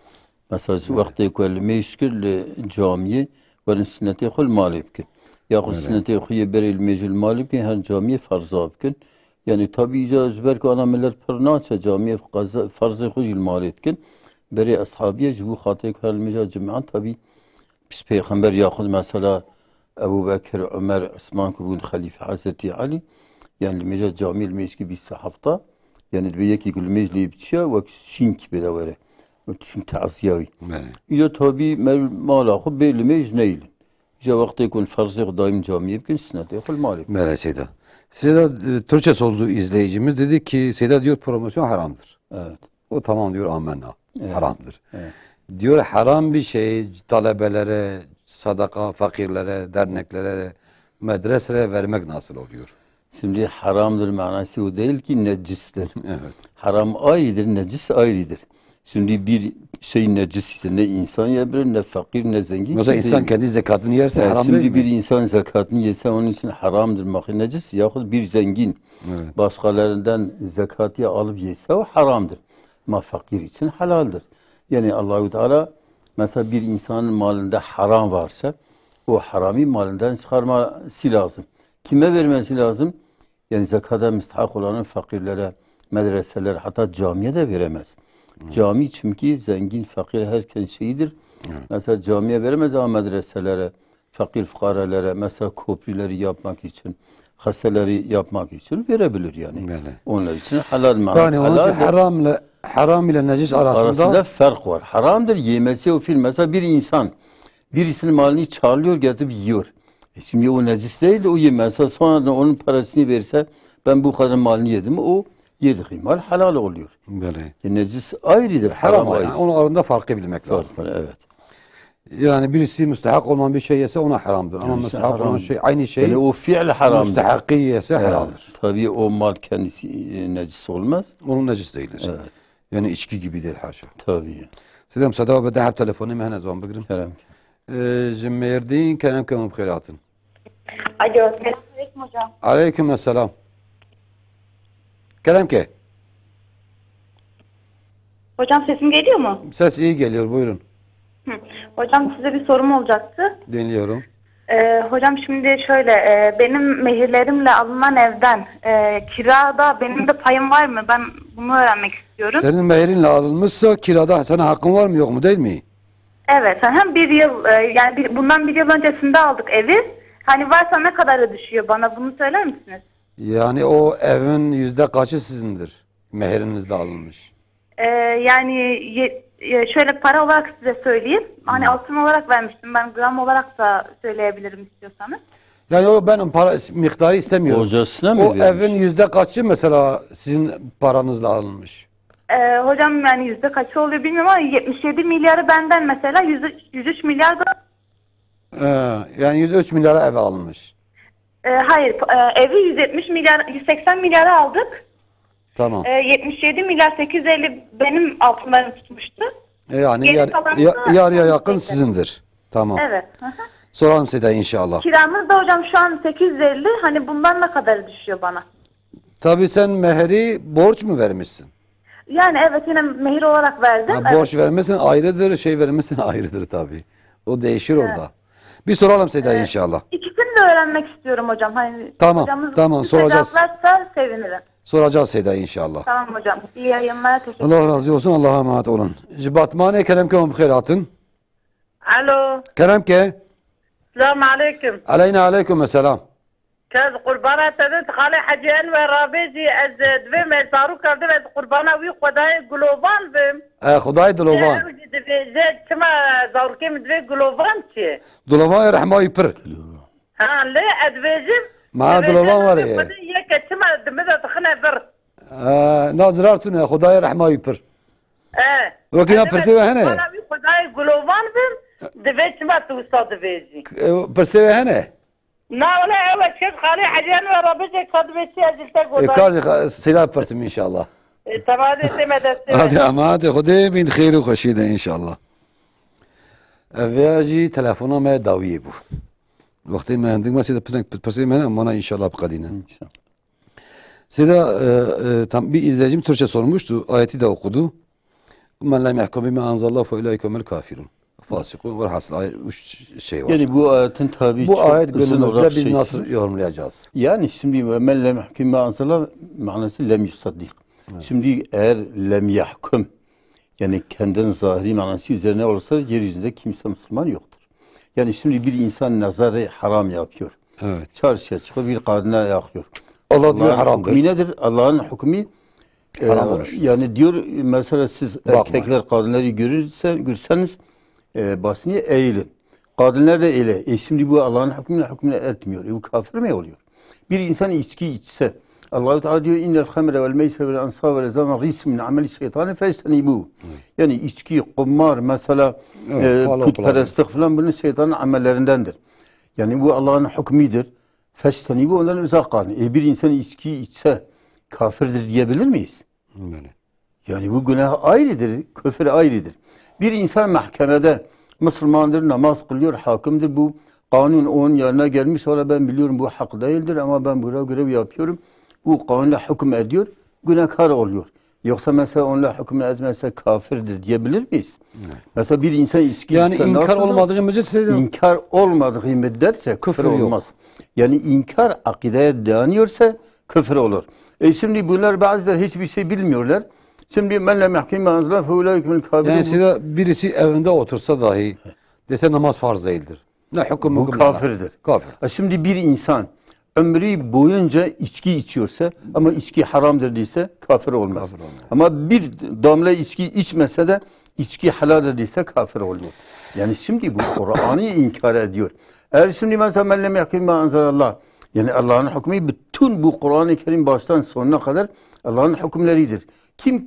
مثلا وقتی که میشکل جامیه ولی سنتی خو مالی بکن یا خو سنتی خوی بری المیجی مالی بکن هر جامیه فرضا بکن yani tabi icaz ver ki ana millet pırnaça camiye farzı خوی المال بکن بری اصحابیه جبو خاطر که هلمیجا جمعان tabi biz peygamber yahud mesela Ebu Bekir, Ömer, Osman kubun Halife Hazreti Ali yani meca cami meşki bir hafta yani bir yeki gül mecli biçya ve şink bedavere çünkü taziyavi ya tabi mala xo belli mec neyl ya vakti yekun farzı daim camiye bugün sınat yakul mali Mera Seyda Seyda Türkçe sözlü izleyicimiz dedi ki Seyda diyor promosyon haramdır. Evet. O tamam diyor amenna. Evet. Haramdır. Evet. Diyor haram bir şey talebelere, sadaka, fakirlere, derneklere, medreselere vermek nasıl oluyor? Şimdi haramdır manası o değil ki necistir. Evet. Haram ayrıdır, necis ayrıdır. Şimdi bir şey necis ise ne insan yiyebilir, ne fakir, ne zengin. Mesela insan kendi zekatını yerse evet, haram şimdi değil mi? bir insan zekatını yese onun için haramdır maki necis. Yahut bir zengin evet. başkalarından zekatı alıp yese o haramdır. Ama fakir için halaldir. Yani Allah-u Teala mesela bir insanın malında haram varsa o harami malından çıkarması lazım. Kime vermesi lazım? Yani zekata müstahak olanın fakirlere, medreselere hatta camiye de veremez. Hmm. Cami çünkü zengin, fakir herkes şeyidir. Hmm. Mesela camiye veremez ama medreselere, fakir fukarelere, mesela köprüleri yapmak için, hastaları yapmak için verebilir yani. Böyle. Onlar için halal manası. Yani onun için haramla haram ile necis arasında, arasında fark var. Haramdır yemesi o film. Mesela bir insan birisinin malını çalıyor getirip yiyor. E şimdi o necis değil o yemezse sonra onun parasını verse ben bu kadar malını yedim o yediği mal halal oluyor. Böyle. E necis ayrıdır. Haram, haram yani. Onun arasında farkı bilmek lazım. Var, evet. Yani birisi müstehak olmayan bir şey yese ona haramdır. Ama yani müstehak haram. olan şey aynı şey. Yani o fiil haramdır. Müstehakı yese evet. haramdır. Tabii o mal kendisi e, necis olmaz. Onun necis değildir. Evet. Yani içki gibi değil haşa. Tabii. Sedem sada ve dehab telefonu mehne zaman bugün. Kerem. Cemerdin kenem kenem bxiratın. Alo. Selamünaleyküm hocam. Aleyküm selam. Kerem ke. Hocam sesim geliyor mu? Ses iyi geliyor buyurun. Hı. Hocam size bir sorum olacaktı. Dinliyorum. Ee, hocam şimdi şöyle e, benim mehirlerimle alınan evden e, kirada benim de payım var mı? Ben bunu öğrenmek istiyorum. Senin mehirinle alınmışsa kirada sana hakkın var mı yok mu değil mi? Evet. Hem bir yıl e, yani bir, bundan bir yıl öncesinde aldık evi. Hani varsa ne kadarı düşüyor bana bunu söyler misiniz? Yani o evin yüzde kaçı sizindir? Mehirinizde alınmış. Ee, yani ye, şöyle para olarak size söyleyeyim. Hani hmm. altın olarak vermiştim. Ben gram olarak da söyleyebilirim istiyorsanız. Yani o benim para miktarı istemiyorum. Hocasına mı o vermiş? evin yüzde kaçı mesela sizin paranızla alınmış? Ee, hocam yani yüzde kaçı oluyor bilmiyorum ama yetmiş yedi milyarı benden mesela yüz üç milyar da. Ee, yani yüz üç milyara ev alınmış. Ee, hayır e, evi yüz yetmiş milyar yüz seksen milyara aldık. Tamam. Ee, yetmiş yedi milyar sekiz yüz elli benim altınlarım tutmuştu. Yani yar, ya, yarıya yakın sekiz. Sizindir. Tamam. Evet. Hı hı. Soralım size inşallah. Kiramız da hocam şu an sekiz yüz elli. Hani bundan ne kadar düşüyor bana? Tabii sen mehri borç mu vermişsin? Yani evet yine mehir olarak verdim. Ha, evet. Borç vermesin ayrıdır, şey vermesin ayrıdır tabii. O değişir evet. orada. Bir soralım Seda evet. inşallah. İkisini de öğrenmek istiyorum hocam. Hani tamam, tamam soracağız. Cevaplarsa sevinirim. Soracağız Seda inşallah. Tamam hocam. İyi yayınlar. Teşekkür ederim. Allah razı olsun. Allah'a emanet olun. Batmane Keremke mubkhiratın. Alo. Keremke. Selamun aleyküm. Aleyna aleyküm selam. Kaz qurbana tadent khali hajian ve rabizi az dve me taru kardım az qurbana wi khuday globan bim. Eh khuday globan. Dve çma zavurkim dve globan ki. Globan rahmay pir. Ha le advezim. Ma globan var ya. Yek çma dmeda tkhna bir. Eh nazratun khuday rahmay pir. Eh. Wakina persewe hene. Khuday globan bim. Dve çma tu sadvezi. Persewe hene. لا ولا أول شيء خالي حجان ورابطة قد بيتي أجلتك وضعي كازي سيدات برسم إن شاء الله تمام سمع دستي هادي أمات خدي بين خير وخشيدة إن شاء الله. أفياجي تلفونا ما داوية بو. وقتی ما عندك ما سيدا بسيط منه مانا إن شاء الله بقدينا. سيدا tam bir izleyicim Türkçe sormuştu. Ayeti de okudu. Men lem yahkum bima anzalallahu fe ulaike humul kafirun. Fasikun ve hasıl ayet üç şey var. Yani bu ayetin tabi bu ayet günümüzde biz şeysi. nasıl yorumlayacağız? Yani şimdi men lem yahkum bima anzalallahu manası lem yusaddik. Şimdi eğer lem yahkum yani kendinin zahiri manası üzerine olursa yeryüzünde kimse Müslüman yoktur. Yani şimdi bir insan nazarı haram yapıyor. Evet. Çarşıya çıkıp bir kadına yakıyor. Allah diyor haramdır. Hükmü nedir? Allah'ın hükmü haram e, olmuş. yani diyor mesela siz Bakma. erkekler kadınları görürse, görseniz e, basını eğilin. Kadınlar da eyle. E şimdi bu Allah'ın hükmüne hükmüne etmiyor. E bu kafir mi oluyor? Bir insan içki içse Allah-u Teala diyor innel hamre vel meysre vel ansab vel ezam rizm min ameli şeytanı fectenibu. Yani içki, kumar mesela Evet, e, putperestlik falan bunun şeytanın amellerindendir. Yani bu Allah'ın hükmüdür. Fectenibu ondan uzak kalın. E bir insan içki içse kafirdir diyebilir miyiz? Böyle. Yani bu günah ayrıdır, küfür ayrıdır. Bir insan mahkemede Müslümandır, namaz kılıyor, hakimdir. Bu kanun onun yanına gelmiş. Sonra ben biliyorum bu hak değildir ama ben buraya görev yapıyorum. Bu kanunla hüküm ediyor, günahkar oluyor. Yoksa mesela onunla hüküm etmezse kafirdir diyebilir miyiz? Evet. Mesela bir insan içki yani içse inkar olmadığı müddetçe inkar olmadığı müddetçe küfür olmaz. Yani inkar akideye dayanıyorsa küfür olur. E şimdi bunlar bazıları hiçbir şey bilmiyorlar. Şimdi men lem yahkim bima anzala fe ulaike kafirun. Yani size birisi evinde otursa dahi dese namaz farz değildir. Ne hüküm bu kafirdir. Kafir. Şimdi bir insan ömrü boyunca içki içiyorsa ama içki haramdır değilse kafir olmaz. Kafir olmaz. Ama bir damla içki içmese de içki halaldir değilse kafir oluyor. Yani şimdi bu Kur'an'ı inkar ediyor. Eğer şimdi mesela men lem yahkim bima anzalallah yani Allah'ın hükmü bütün bu Kur'an-ı Kerim baştan sonuna kadar Allah'ın hükümleridir. Kim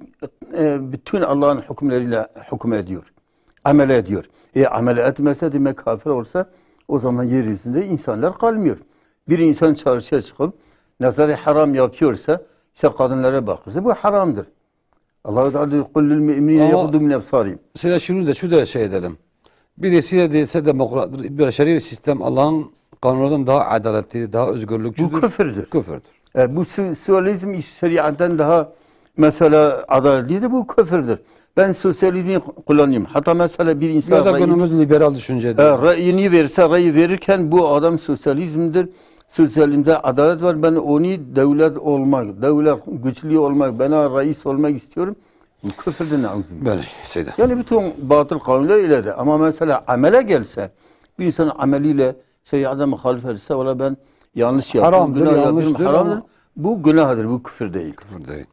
e, bütün Allah'ın hükümleriyle hüküm ediyor? Amel ediyor. E amel etmese demek kafir olsa o zaman yeryüzünde insanlar kalmıyor. Bir insan çarşıya çıkıp nazarı haram yapıyorsa işte kadınlara bakırsa bu haramdır. Allah-u Teala diyor kullül müminine yaguddu min ebsarihim. Size şunu da şu da şey edelim. Birisi de değilse demokrattır. Bir şer'i sistem Allah'ın kanunlarından daha adaletli, daha özgürlükçüdür. Bu küfürdür. Küfürdür. E, bu sosyalizm şeriattan daha mesela adaletlidir. Bu küfürdür. Ben sosyalizmi kullanayım. Hatta mesela bir insan ya da günümüz liberal düşüncedir. E, rayını verirse, rayı verirken bu adam sosyalizmdir. Sosyalizmde adalet var. Ben onu devlet olmak, devlet güçlü olmak, bana reis olmak istiyorum. Bu küfürdür nazım. Böyle şeyde. Yani bütün batıl kavimler ileri. Ama mesela amele gelse, bir insan ameliyle şeriata muhalif etse, ola ben yanlış yapıyorum, haramdır, günah yanlıştır yapıyorum, haramdır. Ama... Bu günahdır, bu küfür değil. Küfür değil.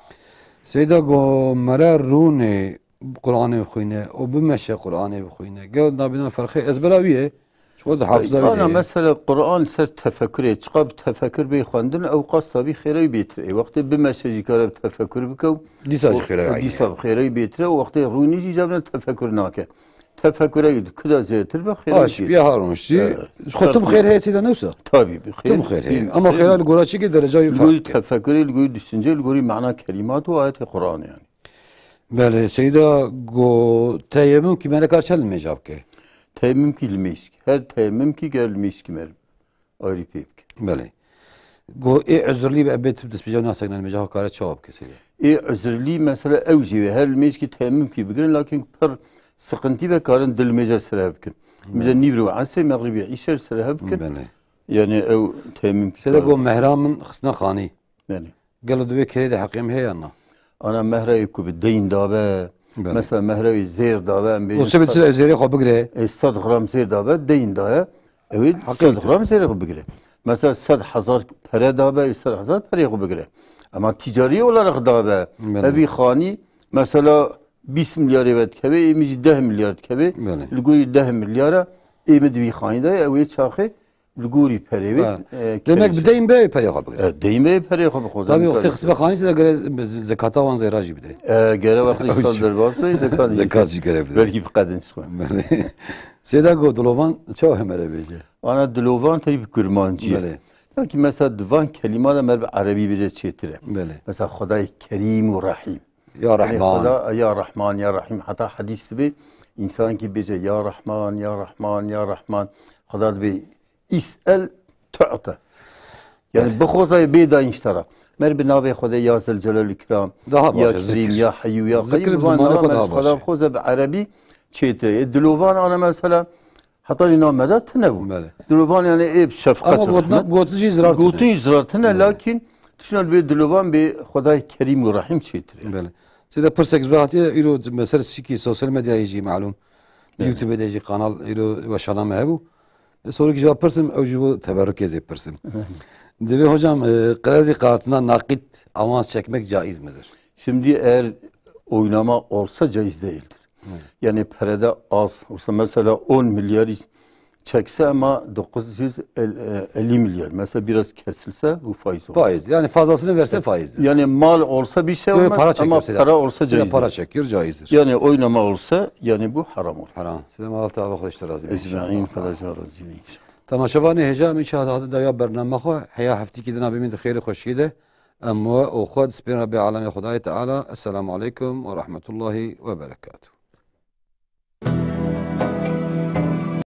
Seyda go mera rune Kur'an'ı okuyne, o bimeşe Kur'an'ı okuyne. Gel nabina farkı ezberaviye. Şu da hafıza biliyor. Ana mesela Kur'an ser tefekkür et. Çıkab tefekkür bey xwendin ew qas tabi xêrey bêtir. Wextê bimeşe jî kare tefekkür bike. Dîsa jî xêrey ayne. Dîsa xêrey bêtir. Wextê rûnî jî cevne tefekkür nake. Tefekküre gidip kıda zeytir ve xêrey. Aş bir harmış. Xutum xêr heysi de neyse. Tabii bir xêr. Tum xêr hey. Ama xêral goraçı ki derece fark. Tefekkür ilgili düşünce ilgili mana kelimat ve ayet-i Kur'an yani. Bale Seyda go teyemmüm ki mene karşı almayacak ki. Teyemmüm ki ilmeyiz ki. Her teyemmüm ki gelmeyiz ki merim. Ayrı peyip ki. Bale. Go e özürlü bir ebet desbicam nasıl almayacak kare çabuk ki Seyda. E özürlü mesela evci ve her ilmeyiz ki teyemmüm ki bigirin lakin per sıkıntı ve karın dilmeyecek sebepkin. Mesela nivri ve anse mağribi işer sebepkin. Bale. Yani ev teyemmüm ki. Seyda go mehramın xısna khani. Yani. Galı duve kere de hakim hey anna. Ana mehreyi kubi deyin dabe. Mesela mehreyi zeyr dabe. O sebep size zeyre xo bigre. Sad gram zeyr dabe deyin dabe. Evet sad gram zeyr xo bigre. Mesela sad hazar pere dabe, sad hazar pere xo bigre. Ama ticari olarak dabe. Evi khani mesela بیست میلیارد وقت که ایمیج ده میلیارد که لگوی ده میلیارد ایمد وی خانیده اوی چاخه لگوری پریوید. demek bir deyim be peri xo bigre. Deyim be peri xo bixoz. Tabii o xisbe xanisi de gere zekata wan zeyraji bide. Gere vaqti sal dervası zekat. Zekat gere bide. Belki bir kadın çıkma. Seda go dolovan çav hemere beje. Ana dolovan tabi kurmancı. Belki mesela divan kelime de mer Arabi bize çetire. Böyle. Mesela Huday Kerim ve Rahim. Ya Rahman. Yani ya Rahman, ya Rahim. Hatta hadis gibi insan ki bize ya Rahman, ya Rahman, ya Rahman. Huday bir is'el tu'ta. Yani bu kozayı bir daha inştara. Mer bir navi Huday ya Zel Celal İkram. Daha ya Kerim, ya Hayyu, ya Kayyum. Zikr zamanı daha başı. Huday kozayı bir Arabi çetire. Dilovan ana mesela hatta inamedet ne bu? Dilovan yani hep şefkat. Ama gotucu izraat. Gotucu izraat ne lakin düşünün bir dilovan bir Huday Kerim ve Rahim çetire. Böyle. Size pırsek rahatı iro mesela siki sosyal medya yiyeceği malum. YouTube'da yiyeceği kanal iro ve şanam hebu. Soru cevap pırsım evcu teberrük eze pırsım. Devi hocam kredi kartına nakit avans çekmek caiz midir? Şimdi eğer oynama olsa caiz değildir. Hı. Yani parada az olsa mesela on milyar çekse ama dokuz yüz elli milyar mesela biraz kesilse bu faiz olur. Faiz yani fazlasını verse faizdir. Yani mal olsa bir şey olmaz para ama para olsa caizdir. Para çekiyor caizdir. Yani oynama olsa yani bu haram olur. Haram. Size mal tabi arkadaşlar razı. Ecmaîn kadar razı inşallah. تماشاواني هجام إن شاء الله هذا دايا برنامج خو حيا حفتي كدنا بمن خير خوشيده أما وخد سبحان ربي عالم خداي تعالى السلام عليكم ورحمة الله وبركاته.